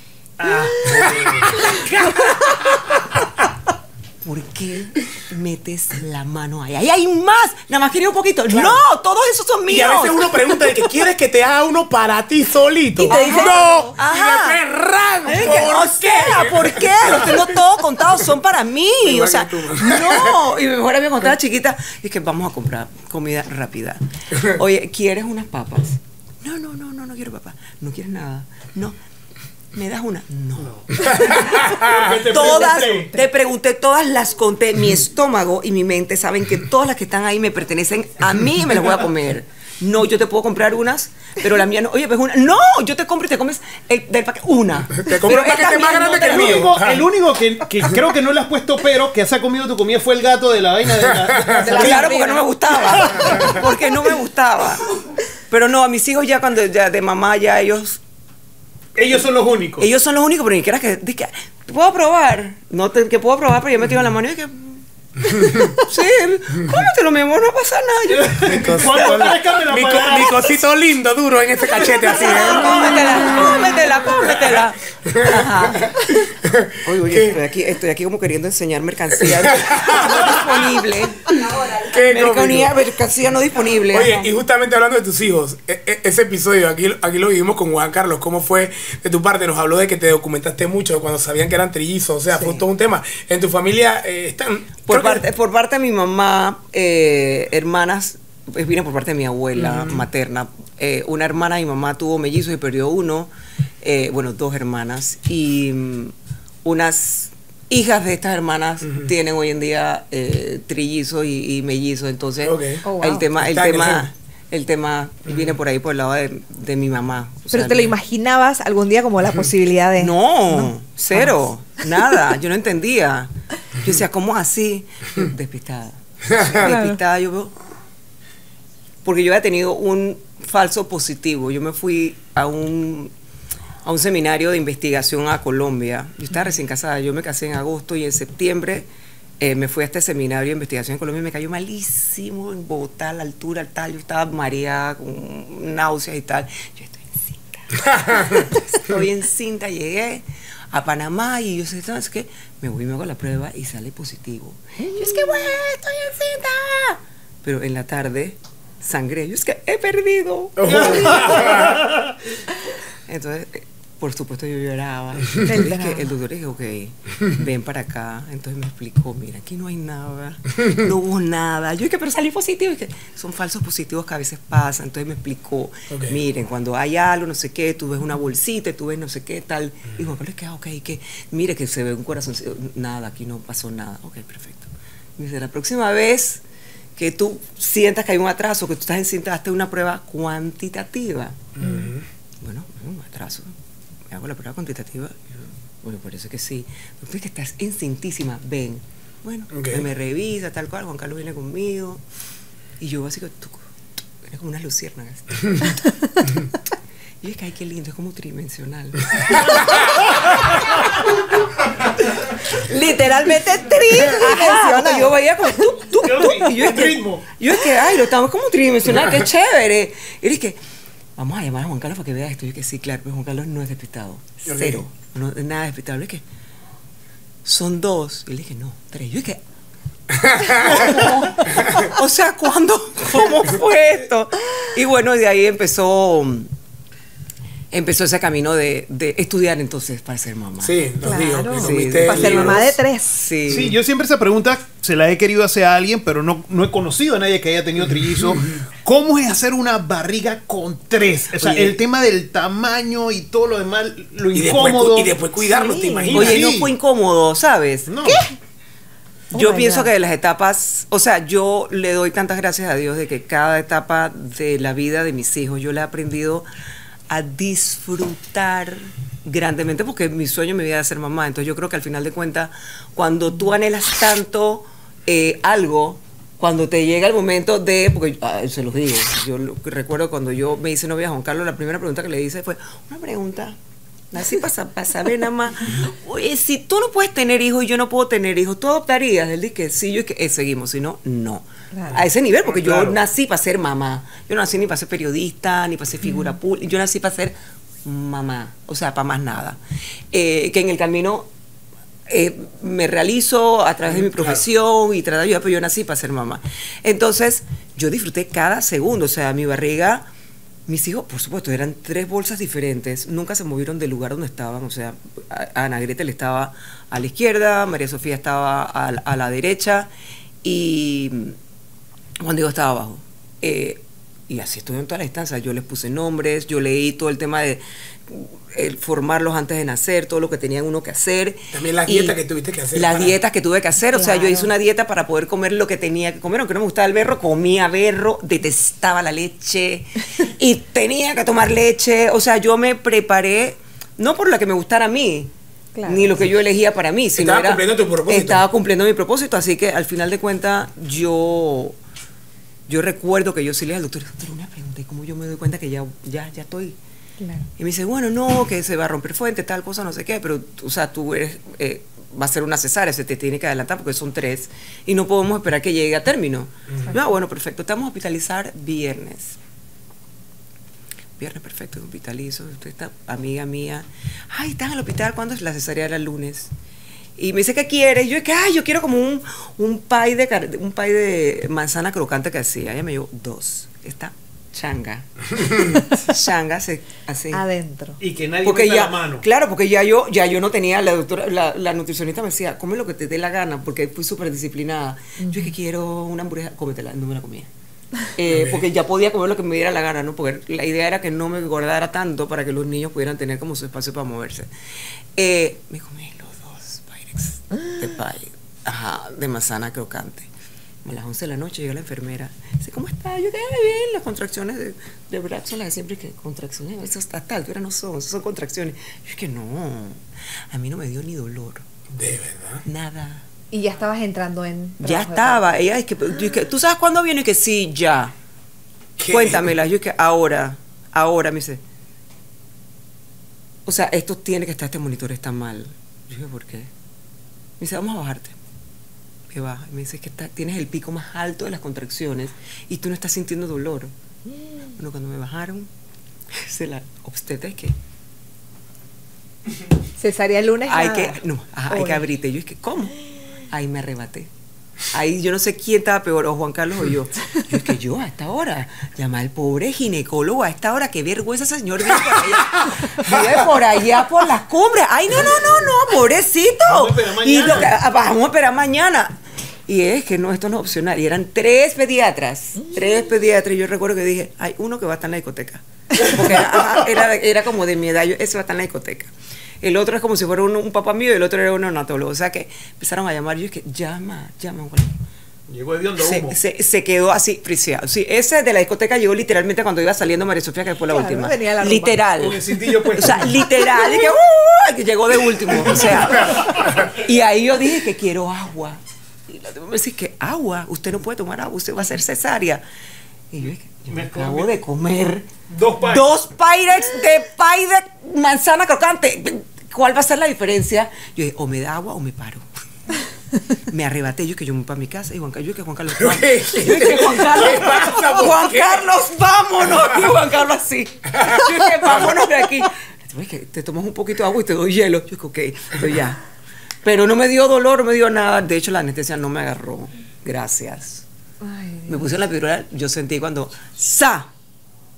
¿Por qué metes la mano ahí? ¡Ahí hay más! Nada más quería un poquito. Claro. ¡No! Todos esos son míos. Y a veces uno pregunta de que quieres que te haga uno para ti solito. Y te dice, ¡no! Ajá. Y después, ¡ran! Es que, ¿Por o sea, ¿por qué? Los tengo todos contados, son para mí. Igual O sea, que tú. no. Y mi mejor amiga cuando estaba chiquita, es que vamos a comprar comida rápida. Oye, ¿quieres unas papas? No quiero papas. ¿No quieres nada? No. ¿Me das una? No. Todas, te pregunté, todas las conté. Mi estómago y mi mente saben que todas las que están ahí me pertenecen a mí y me las voy a comer. No, yo te puedo comprar unas, pero la mía no. Oye, pues una. No, yo te compro y te comes del paquete una. Te compro un paquete más grande que el mío. El único que creo que no le has puesto que se ha comido tu comida fue el gato de la vaina de la Claro, porque no me gustaba. Porque no me gustaba. Pero no, a mis hijos ya cuando ya de mamá ya ellos Ellos son los únicos. Ellos son los únicos, pero ni siquiera que ¿puedo probar? No, que puedo probar, pero yo me tiro la mano y que... Sí, cómetelo, mi amor, no pasa nada. Cuando crezca me la pagarás. Mi cosito lindo, duro en este cachete así. Cómetela. Ajá. Oye, estoy aquí como queriendo enseñar mercancía no disponible. Qué cómico. Mercancía no disponible. Oye, Ajá. y justamente hablando de tus hijos, ese episodio, aquí lo vivimos con Juan Carlos. ¿Cómo fue de tu parte? Nos habló de que te documentaste mucho cuando sabían que eran trillizos. O sea, Sí. fue todo un tema. En tu familia están... Por parte de mi mamá, hermanas, vine por parte de mi abuela materna. Una hermana de mi mamá tuvo mellizos y perdió uno. Bueno, dos hermanas. Y unas hijas de estas hermanas tienen hoy en día trillizos y mellizos. Entonces, Okay. Oh, wow. el tema viene por ahí, por el lado de mi mamá. O Pero sea, te lo imaginabas algún día como la posibilidad de... No, cero, nada, yo no entendía. Yo decía, ¿cómo así? Despistada. Despistada, yo veo. Porque yo había tenido un falso positivo. Yo me fui a un seminario de investigación a Colombia. Yo estaba recién casada, yo me casé en agosto y en septiembre me fui a este seminario de investigación en Colombia y me cayó malísimo en Bogotá, a la altura, tal. Yo estaba mareada, con náuseas y tal. Yo estoy encinta, llegué a Panamá y yo sé, ¿sabes qué? Me hago la prueba y sale positivo. Yo es que, bueno, estoy encinta. Pero en la tarde sangré. Yo es que he perdido. Entonces, por supuesto, yo lloraba. El doctor dijo, ok, ven para acá. Entonces me explicó, mira, aquí no hay nada, no hubo nada. Yo dije, pero salí positivo. Y que son falsos positivos que a veces pasan. Entonces me explicó, miren, cuando hay algo, no sé qué, tú ves una bolsita, tú ves no sé qué, tal. Y Juan Carlos, ok, que mire que se ve un corazón. Nada, aquí no pasó nada. Ok, perfecto. Me dice, la próxima vez que tú sientas que hay un atraso, que tú estás encinta, hazte una prueba cuantitativa. Bueno, un atraso. Me hago la prueba cuantitativa. Bueno, parece que sí. Tú que estás encintísima, ven. Bueno, me revisa, tal cual. Juan Carlos viene conmigo. Y yo básicamente, era como unas luciérnagas. Y es que, ay, qué lindo, es como tridimensional. Literalmente tridimensional. Yo veía como y yo es que, ritmo. yo es que, ay, lo estamos como tridimensional, qué chévere. Y es que, vamos a llamar a Juan Carlos para que vea esto. Yo que sí, claro, pero Juan Carlos no es despistado. Cero. No es nada despistado. Es que son dos. Y le dije, no, tres. Yo es que, ¿cómo? O sea, ¿cómo fue esto? Y bueno, de ahí empezó empezó ese camino de estudiar entonces para ser mamá. Sí, nos digo. Claro. que Sí, comiste Para ser mamá de libros. 3. Sí. Sí, yo siempre esa pregunta se la he querido hacer a alguien, pero no he conocido a nadie que haya tenido trillizos. ¿Cómo es hacer una barriga con 3? O sea, Oye. el tema del tamaño y todo lo demás, lo Y incómodo. después cuidarlos, Sí. ¿te imaginas? Oye, Sí. no fue incómodo, ¿sabes? No. Yo Oh my pienso God. que de las etapas, o sea, yo le doy tantas gracias a Dios de que cada etapa de la vida de mis hijos yo le he aprendido a disfrutar grandemente porque mi sueño, mi vida es ser mamá. Entonces yo creo que al final de cuentas, cuando tú anhelas tanto algo, cuando te llega el momento de, porque se los digo, recuerdo cuando yo me hice novia a Juan Carlos, la primera pregunta que le hice fue, una pregunta, así para saber nada más, oye, si tú no puedes tener hijos y yo no puedo tener hijos, ¿tú adoptarías? Él dice que sí, yo que seguimos, si no, no. Claro. A ese nivel, porque Claro. yo nací para ser mamá, yo no nací ni para ser periodista, ni para ser figura pública, yo nací para ser mamá, o sea, para más nada. Que en el camino me realizo a través de mi profesión y tratar de ayudar, pero yo nací para ser mamá. Entonces, yo disfruté cada segundo, o sea, mi barriga, mis hijos, por supuesto, eran 3 bolsas diferentes, nunca se movieron del lugar donde estaban, o sea, Ana Gretel estaba a la izquierda, María Sofía estaba a la derecha y Juan Diego estaba abajo. Y así estuve en toda la instancia, yo les puse nombres, yo leí todo el tema de formarlos antes de nacer, todo lo que tenían uno que hacer. También las Y dietas que tuviste que hacer. Las dietas que tuve que hacer, o sea, yo Claro. hice una dieta para poder comer lo que tenía que comer, aunque no me gustaba el berro, comía berro, detestaba la leche y tenía que tomar leche, o sea, yo me preparé, no por lo que me gustara a mí, Claro. ni lo que yo elegía para mí, sino Estaba cumpliendo tu propósito. Estaba cumpliendo mi propósito, así que al final de cuentas yo recuerdo que yo sí le dije al doctor, una pregunta, ¿y cómo yo me doy cuenta que ya estoy? Claro. Y me dice, bueno, no, que se va a romper fuente, tal cosa, no sé qué, pero, o sea, tú eres, va a ser una cesárea, se te tiene que adelantar porque son 3 y no podemos esperar que llegue a término. No, bueno, perfecto, te vamos a hospitalizar viernes. Viernes, perfecto, hospitalizo, usted está amiga mía. Ay, ¿estás en el hospital? ¿Cuándo es la cesárea? Era el lunes. Y me dice, ¿qué quieres? Yo dije, yo quiero como un pie de manzana crocante que hacía. Ella me dio 2. Está changa. Changa, así. Adentro. Y que nadie Porque meta ya, la mano. claro, porque ya yo no tenía, la doctora, la nutricionista me decía, come lo que te dé la gana, porque fui súper disciplinada. Yo es que quiero una hamburguesa, cómetela, no me la comía. Porque ya podía comer lo que me diera la gana, ¿no? Porque la idea era que no me engordara tanto para que los niños pudieran tener como su espacio para moverse. Me comí los 2 Pyrex de pie, de manzana crocante. A las 11 de la noche llega la enfermera. Dice, ¿cómo está? Yo, bien, las contracciones de verdad son las de siempre, que contracciones, eso hasta esta altura no son contracciones. Yo es que no, a mí no me dio ni dolor, De verdad. nada. Y ya estabas entrando en. Ya trabajo de estaba, ella es que, yo es que, ¿tú sabes cuándo viene? Y que sí, ya. ¿Qué? Cuéntamela. Yo es que ahora, me dice, o sea, esto tiene que estar, este monitor está mal. Yo dije, ¿por qué? Me dice, vamos a bajarte. Que baja. Y me dice que tienes el pico más alto de las contracciones y tú no estás sintiendo dolor. Bueno, cuando me bajaron, se la obstetra es que Cesárea el lunes. hay nada. hay que Hoy. abrirte. Yo es que, ¿cómo? Ahí me arrebaté. Ahí yo no sé quién estaba peor, o Juan Carlos o yo. Yo es que yo a esta hora, llama al pobre ginecólogo a esta hora, qué vergüenza ese señor vive por allá, vive por allá por las cumbres. Ay, no, pobrecito. Vamos a esperar Y mañana. vamos a esperar mañana. Y es que no, esto no es opcional. Y eran 3 pediatras. 3 pediatras. Y yo recuerdo que dije, hay uno que va a estar en la discoteca. Porque era como de mi edad, ese va a estar en la discoteca. El otro es como si fuera un papá mío y el otro era un neonatólogo. O sea que empezaron a llamar. Yo es que llama, Juan Carlos. Llegó de hondo humo. Se quedó así friseado. Sí, ese de la discoteca llegó literalmente cuando iba saliendo María Sofía, que fue la Claro, última. tenía la ropa. Literal. Con el cintillo puesto. O sea, literal. Y que llegó de último. O sea, y ahí yo dije que quiero agua. Y la me dice que agua, usted no puede tomar agua, usted va a ser cesárea. Y yo dije, yo me acabo de comer 2 pies. 2 Pyrex de pie de manzana crocante. ¿Cuál va a ser la diferencia? Yo dije, o me da agua o me paro. Me arrebaté, yo que yo me voy para mi casa y Juan Carlos, yo que Juan Carlos, Pero, ¿qué? yo que Juan Carlos, ¿Qué pasa? ¿Por Juan qué? Carlos, vámonos. Y Juan Carlos así. Yo que vámonos de aquí. Es que te tomas un poquito de agua y te doy hielo. Yo que ok, pero ya. Pero no me dio dolor, no me dio nada. De hecho, la anestesia no me agarró. Gracias. Ay, Me puse la epidural, yo sentí cuando ¡sa!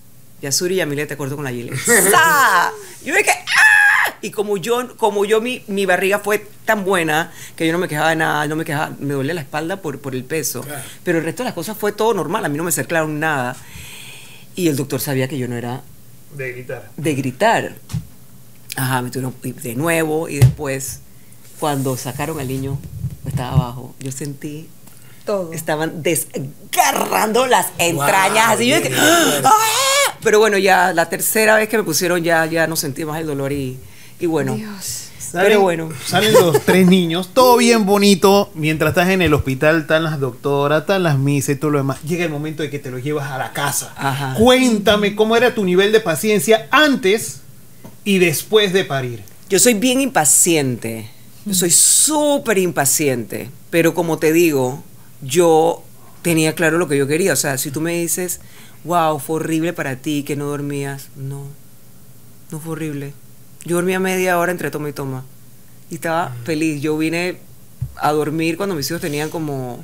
Yasuri y Yamile, te corto con la Gillette. ¡Sa! Yo dije, ¡ah! Y como yo mi barriga fue tan buena que yo no me quejaba de nada, no me quejaba, me dolía la espalda por el peso. Claro. Pero el resto de las cosas fue todo normal, a mí no me cerclaron nada. Y el doctor sabía que yo no era De gritar. de gritar. Ajá, me tuvieron de nuevo y después, cuando sacaron al niño, estaba abajo, yo sentí, Todo. estaban desgarrando las entrañas, Wow, así yo dije, bien, ¡ah! Pero bueno, ya la tercera vez que me pusieron ya no sentí más el dolor y bueno. Dios. Pero bueno. Salen los 3 niños, todo bien bonito. Mientras estás en el hospital, están las doctoras, están las misas y todo lo demás. Llega el momento de que te los llevas a la casa. Ajá. Cuéntame cómo era tu nivel de paciencia antes y después de parir. Yo soy bien impaciente. Yo soy súper impaciente. Pero como te digo, yo tenía claro lo que yo quería. O sea, si tú me dices, wow, fue horrible para ti que no dormías. No fue horrible. Yo dormía media hora entre toma y toma. Y estaba feliz. Yo vine a dormir cuando mis hijos tenían como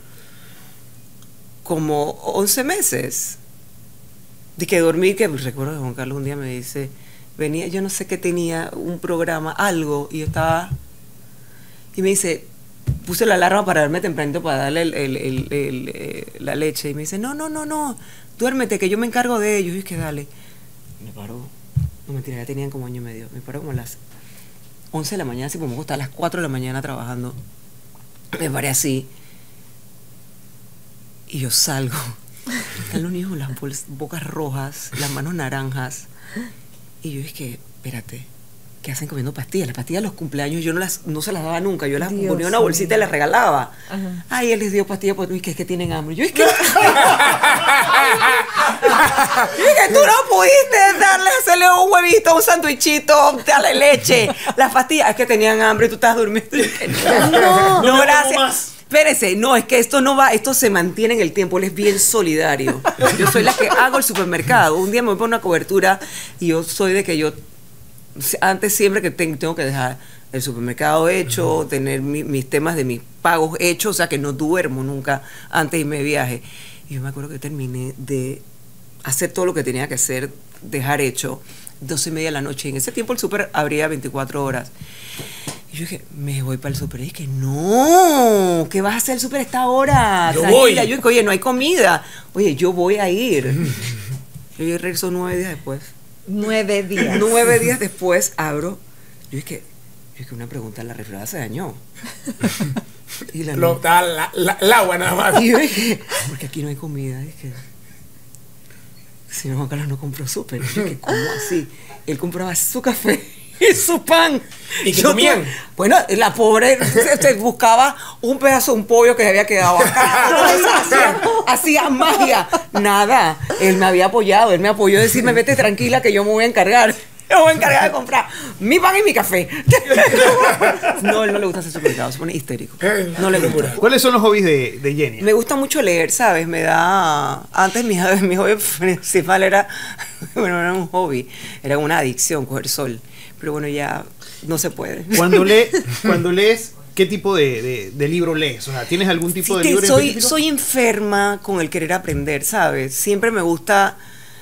11 meses. De que dormí, que recuerdo que Juan Carlos un día me dice, venía, yo no sé qué tenía, un programa, algo, y yo estaba, y me dice, puse la alarma para darme tempranito para darle la leche, y me dice, no, duérmete, que yo me encargo de ellos, y es que dale. Me paró, no mentira, ya tenían como 1 año y medio, me paró como a las 11 de la mañana, así como me gusta, a las 4 de la mañana trabajando, me paré así, y yo salgo. Están los niños con las bocas rojas, las manos naranjas. Y yo dije, espérate, ¿qué hacen comiendo pastillas? Las pastillas de los cumpleaños yo no se las daba nunca. Yo las Dios ponía en una bolsita y mío. las regalaba. Ajá. Ay, él les dio pastillas porque es que tienen hambre. Yo es que... tú no pudiste hacerle un huevito, un sandwichito, darle leche. Las pastillas, es que tenían hambre y tú estabas durmiendo. Yo dije, no, No me gracias. como más. Espérese, no, es que esto no va, esto se mantiene en el tiempo, él es bien solidario. Yo soy la que hago el supermercado. Un día me voy por una cobertura y yo soy de que yo, antes siempre que tengo que dejar el supermercado hecho, tener mis temas de mis pagos hechos, o sea que no duermo nunca antes de irme de viaje. Y yo me acuerdo que terminé de hacer todo lo que tenía que hacer, dejar hecho, 12:30 de la noche. Y en ese tiempo el súper abría 24 horas. Y yo dije, me voy para el súper. Y dije, no, ¿qué vas a hacer el súper a esta hora? Yo Tranquila. voy. Yo dije, oye, no hay comida. Oye, yo voy a ir. Yo regreso 9 días después. 9 días. 9 días después abro. Yo dije, una pregunta, la refrigeradora se dañó. Y la Lo, da el agua nada más. y yo dije, porque aquí no hay comida. Dije, si no, Juan Carlos no compró súper. Yo dije, ¿cómo así? Él compraba su café y su pan. ¿Y qué Yo comían? Bueno, la pobre se buscaba un pedazo de un pollo que se había quedado acá. Hacía magia. Nada. Él me había apoyado. Él me apoyó a decirme, vete tranquila que yo me voy a encargar. Yo me voy a encargar de comprar mi pan y mi café. No, él no le gusta hacer supermercado. Se pone histérico. No le gusta. ¿Cuáles son los hobbies de Jenny? Me gusta mucho leer, ¿sabes? Me da... Antes mi hobby principal era... Bueno, no era un hobby. Era una adicción, coger sol. Pero bueno, ya no se puede. Cuando lees, ¿qué tipo de libro lees? O sea, ¿tienes algún tipo de libro en específico? Soy enferma con el querer aprender, ¿sabes? Siempre me gusta...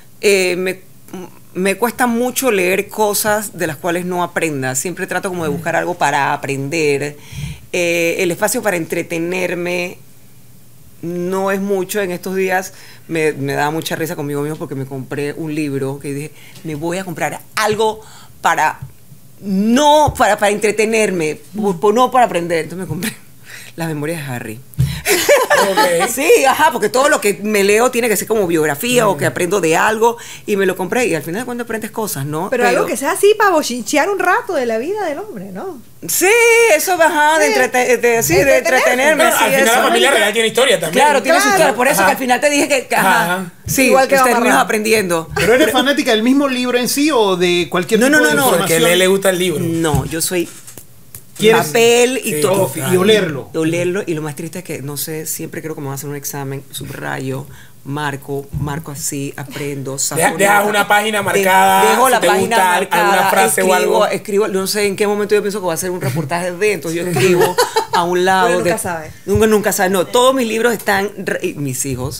me cuesta mucho leer cosas de las cuales no aprenda. Siempre trato como de buscar algo para aprender. El espacio para entretenerme no es mucho. En estos días me da mucha risa conmigo mismo porque me compré un libro que dije, me voy a comprar algo para entretenerme, no para aprender. Entonces me compré Las Memorias de Harry. Okay. Sí, ajá, porque todo lo que me leo tiene que ser como biografía o que aprendo de algo y me lo compré y al final de cuentas aprendes cosas, ¿no? Pero algo que sea así para bochinchear un rato de la vida del hombre, ¿no? Sí, eso ajá, de entretenerme. Bueno, sí, al final eso. la familia real tiene historia también. Claro, tiene su Claro. historia, por eso Ajá. que al final te dije que ajá. Ajá. Sí, Igual que ustedes Mamarrán. terminan aprendiendo. ¿Pero eres fanática del mismo libro en sí o de cualquier tipo de Porque información? a él le gusta el libro. No, yo soy ¿Quieres? papel y Sí, todo. Y olerlo. De olerlo, y lo más triste es que, no sé, siempre creo que me van a hacer un examen, subrayo, marco así, aprendo, saco Deja nota. una página marcada, Dejo la si te página gusta marcada, alguna frase o algo. escribo, no sé en qué momento yo pienso que va a ser un reportaje de, entonces yo escribo a un lado. Uno nunca sabe. Nunca sabe. No, todos mis libros están, y mis hijos,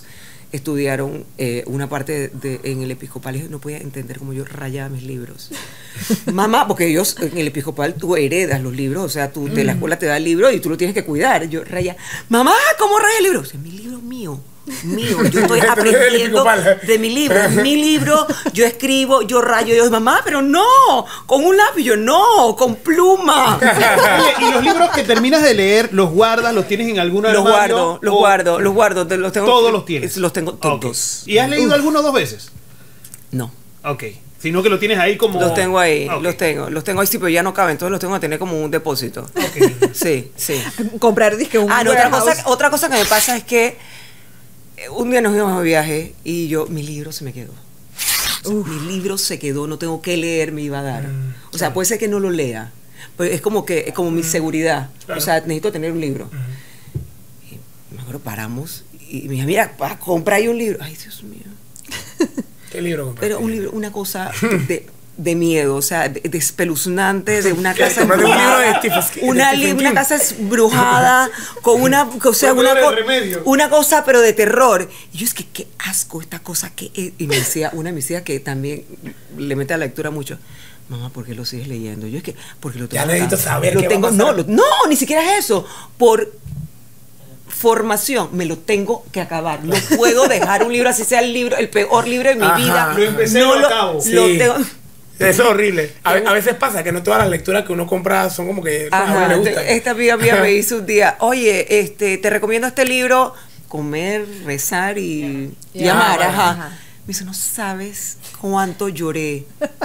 estudiaron una parte en el episcopal y no podía entender cómo yo rayaba mis libros. Mamá, porque ellos en el episcopal tú heredas los libros, o sea, tú de la escuela te da el libro y tú lo tienes que cuidar. Yo rayaba, mamá, ¿cómo raya el libro? O sea, mi libro mío, yo estoy aprendiendo de mi libro, es mi libro, yo escribo, yo rayo, yo, mamá, pero no, con un lápiz, yo no, con pluma. Oye, y los libros que terminas de leer, ¿los guardas, los tienes en alguna Los armario? guardo, los tengo. ¿Todos los tienes? Los tengo todos. Okay. ¿Y has leído alguno 2 veces? No. Ok. Sino que lo tienes ahí como... Los tengo ahí, Okay. los tengo ahí, sí, pero ya no caben, entonces los tengo que tener como un depósito. Okay. Sí. Comprar disque un No, warehouse. otra cosa que me pasa es que un día nos íbamos a viaje y mi libro se me quedó. O sea, mi libro se quedó, no tengo que leer, me iba a dar. O sea, puede ser que no lo lea, pero es como mi seguridad. Claro. O sea, necesito tener un libro. Y me acuerdo, paramos y me dijo, mira, compra ahí un libro. Ay, Dios mío. ¿Qué libro compraste? Pero un libro, una cosa de miedo, o sea, de espeluznante, de una casa Compraste un libro de embrujada, Stephen King. una casa embrujada, con una, o sea, una cosa pero de terror. Y yo es que qué asco esta cosa que es. Y me decía, una de mis hijas que también le mete a la lectura mucho, mamá, ¿por qué lo sigues leyendo? Yo es que, porque lo tengo Ya acá. necesito saber Lo qué tengo, va a pasar. no, ni siquiera es eso, por formación, me lo tengo que acabar. No puedo dejar un libro, así sea el peor libro de mi Ajá. vida. Lo empecé, no lo acabo. Sí. Lo tengo. Eso es horrible. A veces pasa que no todas las lecturas que uno compra son como que a uno Ajá, le gustan. esta amiga mía me hizo un día, oye, te recomiendo este libro, comer, rezar y amar, ajá. Me dice, no sabes cuánto lloré.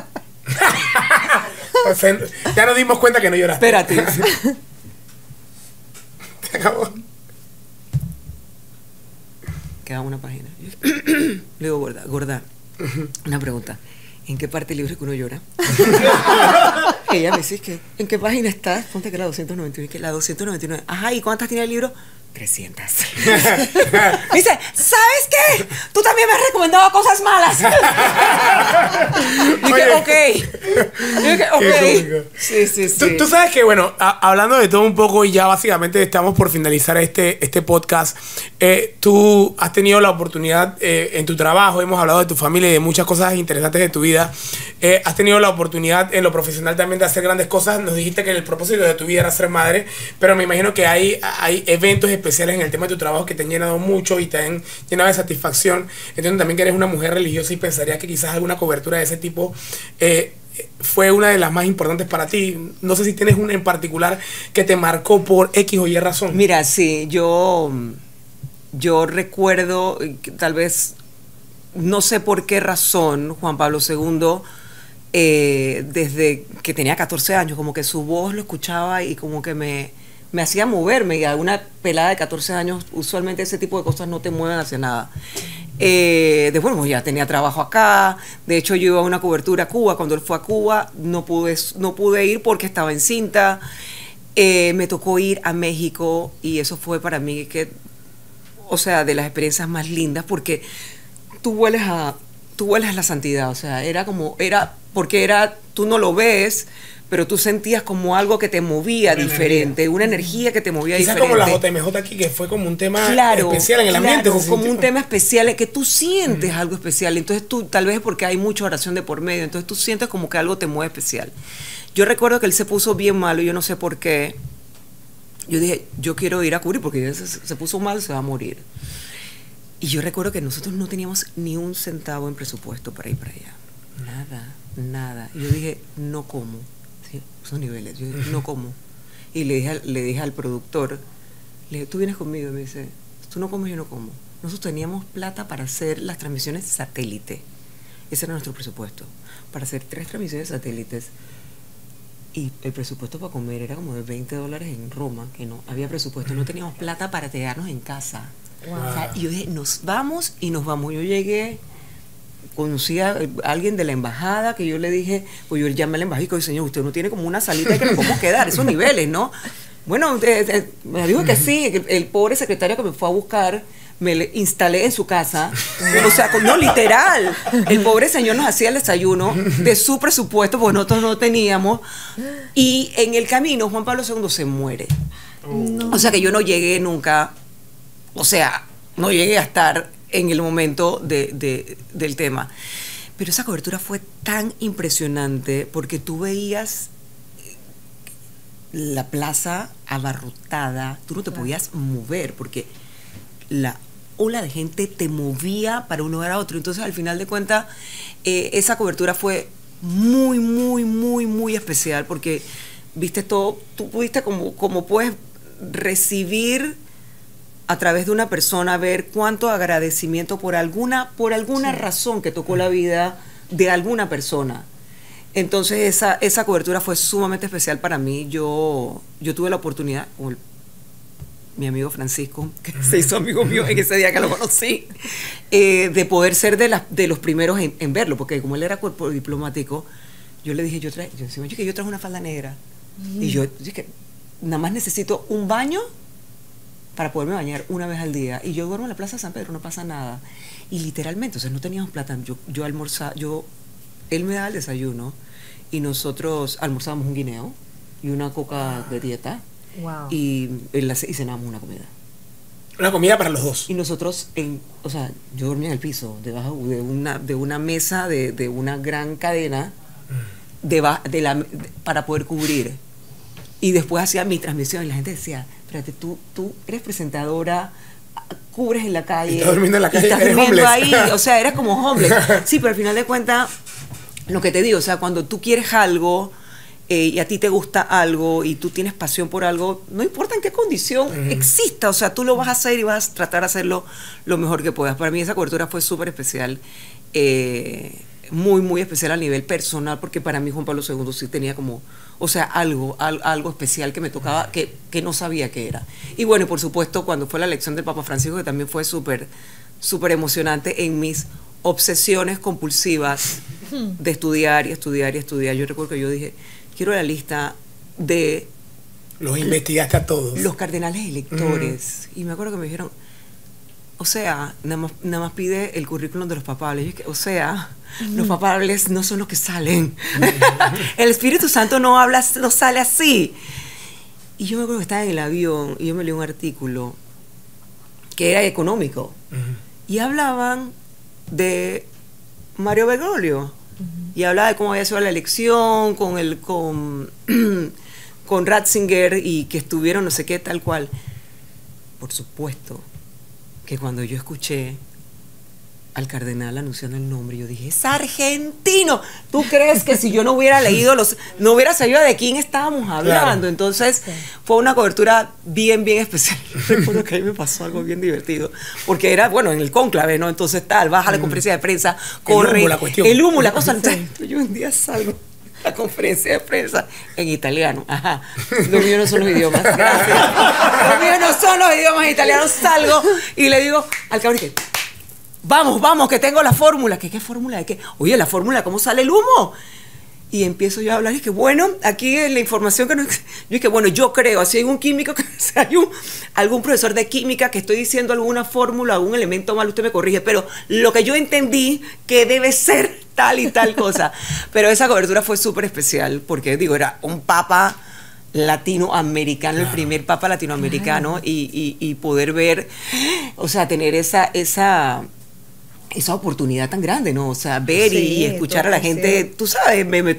O sea, ya nos dimos cuenta que no lloraste. Espérate. Se acabó. Queda una página. Le digo, gorda, una pregunta. ¿En qué parte del libro es que uno llora? Ella me dice, ¿en qué página estás? Ponte que la 291. Que la 299. Ajá, ¿y cuántas tiene el libro? 300. Dice, ¿sabes qué? Tú también me has recomendado cosas malas. Dije, ok. Qué cómico. Sí. Tú sabes que, bueno, hablando de todo un poco y ya básicamente estamos por finalizar este podcast, tú has tenido la oportunidad en tu trabajo, hemos hablado de tu familia y de muchas cosas interesantes de tu vida, has tenido la oportunidad en lo profesional también de hacer grandes cosas. Nos dijiste que el propósito de tu vida era ser madre, pero me imagino que hay eventos especiales en el tema de tu trabajo que te han llenado mucho y te han llenado de satisfacción. Entiendo también que eres una mujer religiosa y pensaría que quizás alguna cobertura de ese tipo fue una de las más importantes para ti. No sé si tienes una en particular que te marcó por X o Y razón. Mira, sí, yo recuerdo, tal vez, no sé por qué razón, Juan Pablo II, desde que tenía 14 años, como que su voz lo escuchaba y como que me hacía moverme. Y a una pelada de 14 años, usualmente ese tipo de cosas no te mueven hacia nada. Después, pues ya tenía trabajo acá. De hecho, yo iba a una cobertura a Cuba. Cuando él fue a Cuba, no pude ir porque estaba encinta. Me tocó ir a México y eso fue para mí o sea, de las experiencias más lindas, porque tú hueles a la santidad. O sea, tú no lo ves, pero tú sentías como algo que te movía diferente, una energía que te movía Quizás diferente. como la JMJ aquí, que fue como un tema especial en el ambiente. Claro, como un tema especial, que tú sientes algo especial. Entonces tú, tal vez porque hay mucha oración de por medio, entonces tú sientes como que algo te mueve especial. Yo recuerdo que él se puso bien malo, yo no sé por qué. Yo dije, yo quiero ir a cubrir porque se puso mal, se va a morir. Y yo recuerdo que nosotros no teníamos ni un centavo en presupuesto para ir para allá. Nada. Y yo dije, no como. ¿Sí? Esos niveles. Yo dije, no como. Y le dije al productor, le dije, tú vienes conmigo. Y me dice, tú no comes, yo no como. Nosotros teníamos plata para hacer las transmisiones satélite. Ese era nuestro presupuesto. Para hacer 3 transmisiones satélites. Y el presupuesto para comer era como de $20 en Roma, que no había presupuesto, no teníamos plata para quedarnos en casa. Wow. O sea, y yo dije, nos vamos. Yo llegué, conocí a alguien de la embajada que yo le dije, pues yo llamé a la embajada y dije, señor, usted no tiene como una salita que nos podemos quedar, esos niveles, ¿no? Bueno, me dijo que sí, el pobre secretario que me fue a buscar, me instalé en su casa, o sea, no, literal, el pobre señor nos hacía el desayuno de su presupuesto, porque nosotros no teníamos, y en el camino Juan Pablo II se muere. O sea que yo no llegué nunca, o sea, no llegué a estar en el momento del tema. Pero esa cobertura fue tan impresionante porque tú veías la plaza abarrotada, tú no te podías mover porque la ola de gente te movía para un lugar a otro. Entonces, al final de cuentas, esa cobertura fue muy, muy, muy, muy especial porque viste todo, tú pudiste como puedes recibir a través de una persona, ver cuánto agradecimiento por alguna razón que tocó la vida de alguna persona. Entonces esa cobertura fue sumamente especial para mí. Yo tuve la oportunidad, mi amigo Francisco, que se hizo amigo mío en ese día que lo conocí, de poder ser de los primeros en verlo, porque como él era cuerpo diplomático, yo le dije, yo traje una falda negra, y yo dije, nada más necesito un baño para poderme bañar una vez al día, y yo duermo en la Plaza San Pedro, no pasa nada. Y literalmente, o sea, no teníamos plata, yo almorzaba, él me daba el desayuno, y nosotros almorzábamos un guineo y una coca de dieta. Wow. Y cenábamos una comida. Una comida para los dos. Y nosotros, o sea, yo dormía en el piso, debajo de una mesa de una gran cadena para poder cubrir. Y después hacía mi transmisión y la gente decía, espérate, tú eres presentadora, cubres en la calle. Y estás durmiendo en la calle, estás eres durmiendo homeless. ahí, o sea, eres como homeless. Sí, pero al final de cuentas, lo que te digo, o sea, cuando tú quieres algo y a ti te gusta algo y tú tienes pasión por algo, no importa en qué condición exista, o sea, tú lo vas a hacer y vas a tratar de hacerlo lo mejor que puedas. Para mí esa cobertura fue súper especial, muy, muy especial a nivel personal, porque para mí Juan Pablo II sí tenía como, o sea, algo especial que me tocaba, que no sabía qué era. Y bueno, y por supuesto, cuando fue la elección del Papa Francisco, que también fue súper, súper emocionante en mis obsesiones compulsivas de estudiar y estudiar y estudiar. Yo recuerdo que yo dije, quiero la lista de... Los investigaste a todos. Los cardenales electores. Y me acuerdo que me dijeron, o sea, nada más pide el currículum de los papables. Y es que, o sea, los papables no son los que salen. El Espíritu Santo no sale así. Y yo me acuerdo que estaba en el avión y yo me leí un artículo que era económico. Y hablaban de Mario Bergoglio. Y hablaba de cómo había sido la elección con Ratzinger y que estuvieron no sé qué, tal cual. Por supuesto que cuando yo escuché al cardenal anunciando el nombre, yo dije, es argentino. ¿Tú crees que si yo no hubiera leído no hubiera sabido de quién estábamos hablando? Claro. Entonces, fue una cobertura bien, bien especial. Recuerdo que ahí me pasó algo bien divertido, porque era, bueno, en el cónclave, ¿no? Entonces baja la conferencia de prensa, corre, el humo, la cosa. Yo un día salgo a la conferencia de prensa en italiano. Ajá. Lo mío no son los idiomas. Gracias. Lo mío no son los idiomas italianos. Salgo y le digo al cabrón que vamos, que tengo la fórmula. ¿Qué fórmula? ¿De qué? Oye, la fórmula, ¿cómo sale el humo? Y empiezo yo a hablar y que bueno, aquí la información que no... Yo dije, bueno, yo creo, así hay un químico, si hay algún profesor de química que estoy diciendo alguna fórmula, algún elemento mal, usted me corrige, pero lo que yo entendí que debe ser tal y tal cosa. Pero esa cobertura fue súper especial porque, digo, era un papa latinoamericano, el primer papa latinoamericano, y poder ver, o sea, tener esa oportunidad tan grande, ¿no? O sea, ver y escuchar a la gente, tú sabes, me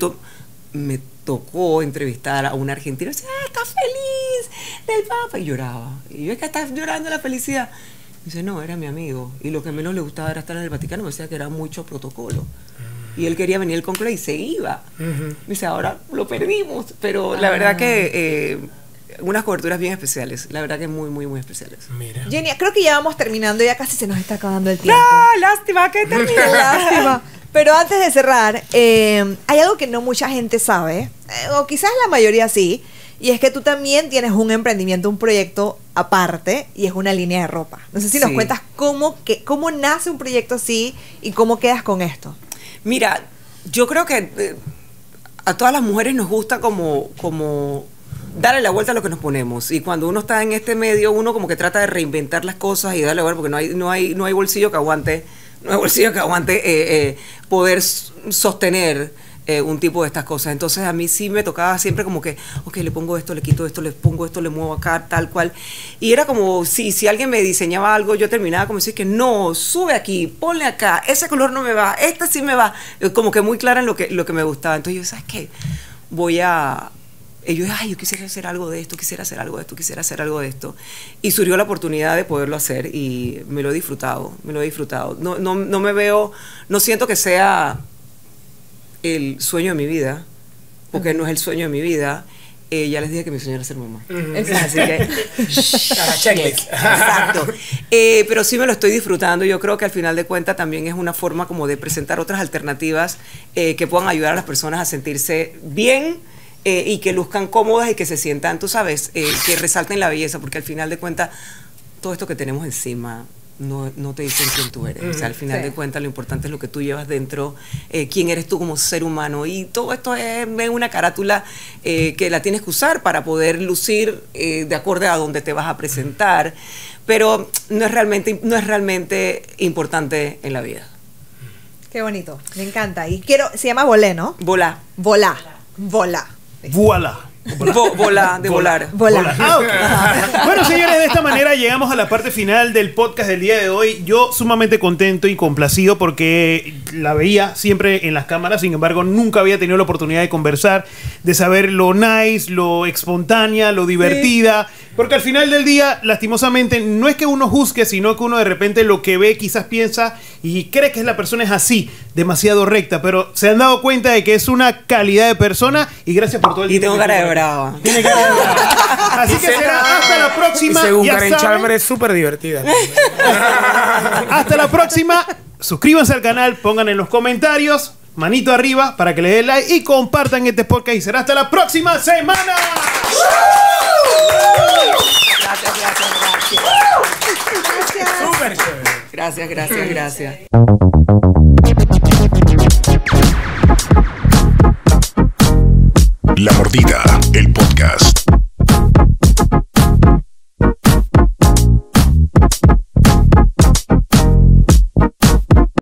tocó entrevistar a un argentino y decía, está feliz del Papa, y lloraba. Y yo, es que estás llorando la felicidad. Y dice, no, era mi amigo. Y lo que menos le gustaba era estar en el Vaticano, me decía que era mucho protocolo. Y él quería venir al conclave y se iba. Dice, ahora lo perdimos. Pero la verdad que... unas coberturas bien especiales, la verdad que muy, muy, muy especiales. Mira. Jenny, creo que ya vamos terminando, ya casi se nos está acabando el tiempo. ¡Ah, lástima que termine! Lástima. Pero antes de cerrar, hay algo que no mucha gente sabe, o quizás la mayoría sí, y es que tú también tienes un emprendimiento, un proyecto aparte, y es una línea de ropa. No sé si nos cuentas cómo nace un proyecto así y cómo quedas con esto. Mira, yo creo que a todas las mujeres nos gusta como darle la vuelta a lo que nos ponemos, y cuando uno está en este medio, uno como que trata de reinventar las cosas y darle la vuelta, porque no hay bolsillo que aguante poder sostener un tipo de estas cosas. Entonces a mí sí me tocaba siempre como que, ok, le pongo esto, le quito esto, le pongo esto, le muevo acá, tal cual. Y era como, si alguien me diseñaba algo, yo terminaba como decir que no, sube aquí, ponle acá, ese color no me va, este sí me va. Como que muy clara en lo que me gustaba. Entonces yo, ¿sabes qué? Yo quisiera hacer algo de esto, quisiera hacer algo de esto, quisiera hacer algo de esto. Y surgió la oportunidad de poderlo hacer y me lo he disfrutado, No me veo, no siento que sea el sueño de mi vida, porque no es el sueño de mi vida. Ya les dije que mi sueño era ser mamá. Así que... checklist. Exacto. Pero sí me lo estoy disfrutando. Yo creo que al final de cuentas también es una forma como de presentar otras alternativas que puedan ayudar a las personas a sentirse bien, y que luzcan cómodas y que se sientan, tú sabes, que resalten la belleza, porque al final de cuentas todo esto que tenemos encima no te dicen quién tú eres. O sea, al final de cuentas lo importante es lo que tú llevas dentro, quién eres tú como ser humano, y todo esto es una carátula que la tienes que usar para poder lucir de acuerdo a donde te vas a presentar, pero no es realmente importante en la vida. Qué bonito, me encanta. Y se llama Volé, ¿no? Volá. Voilà. Voilà. Volar. Ah, okay. Bueno, señores, de esta manera llegamos a la parte final del podcast del día de hoy. Yo sumamente contento y complacido porque la veía siempre en las cámaras, sin embargo nunca había tenido la oportunidad de conversar, de saber lo nice, lo espontánea, lo divertida, porque al final del día, lastimosamente, no es que uno juzgue, sino que uno de repente lo que ve quizás piensa y cree que la persona es así, demasiado recta, pero se han dado cuenta de que es una calidad de persona, y gracias por todo el tiempo. Y tengo cara de brava. Tiene cara de brava. Así que será hasta la próxima. Y según ya Karen saben. Chalmers es súper divertida. Hasta la próxima. Suscríbanse al canal, pongan en los comentarios manito arriba para que le den like y compartan este podcast, y será hasta la próxima semana. Gracias. Súper chévere. Gracias. La Mordida, el podcast.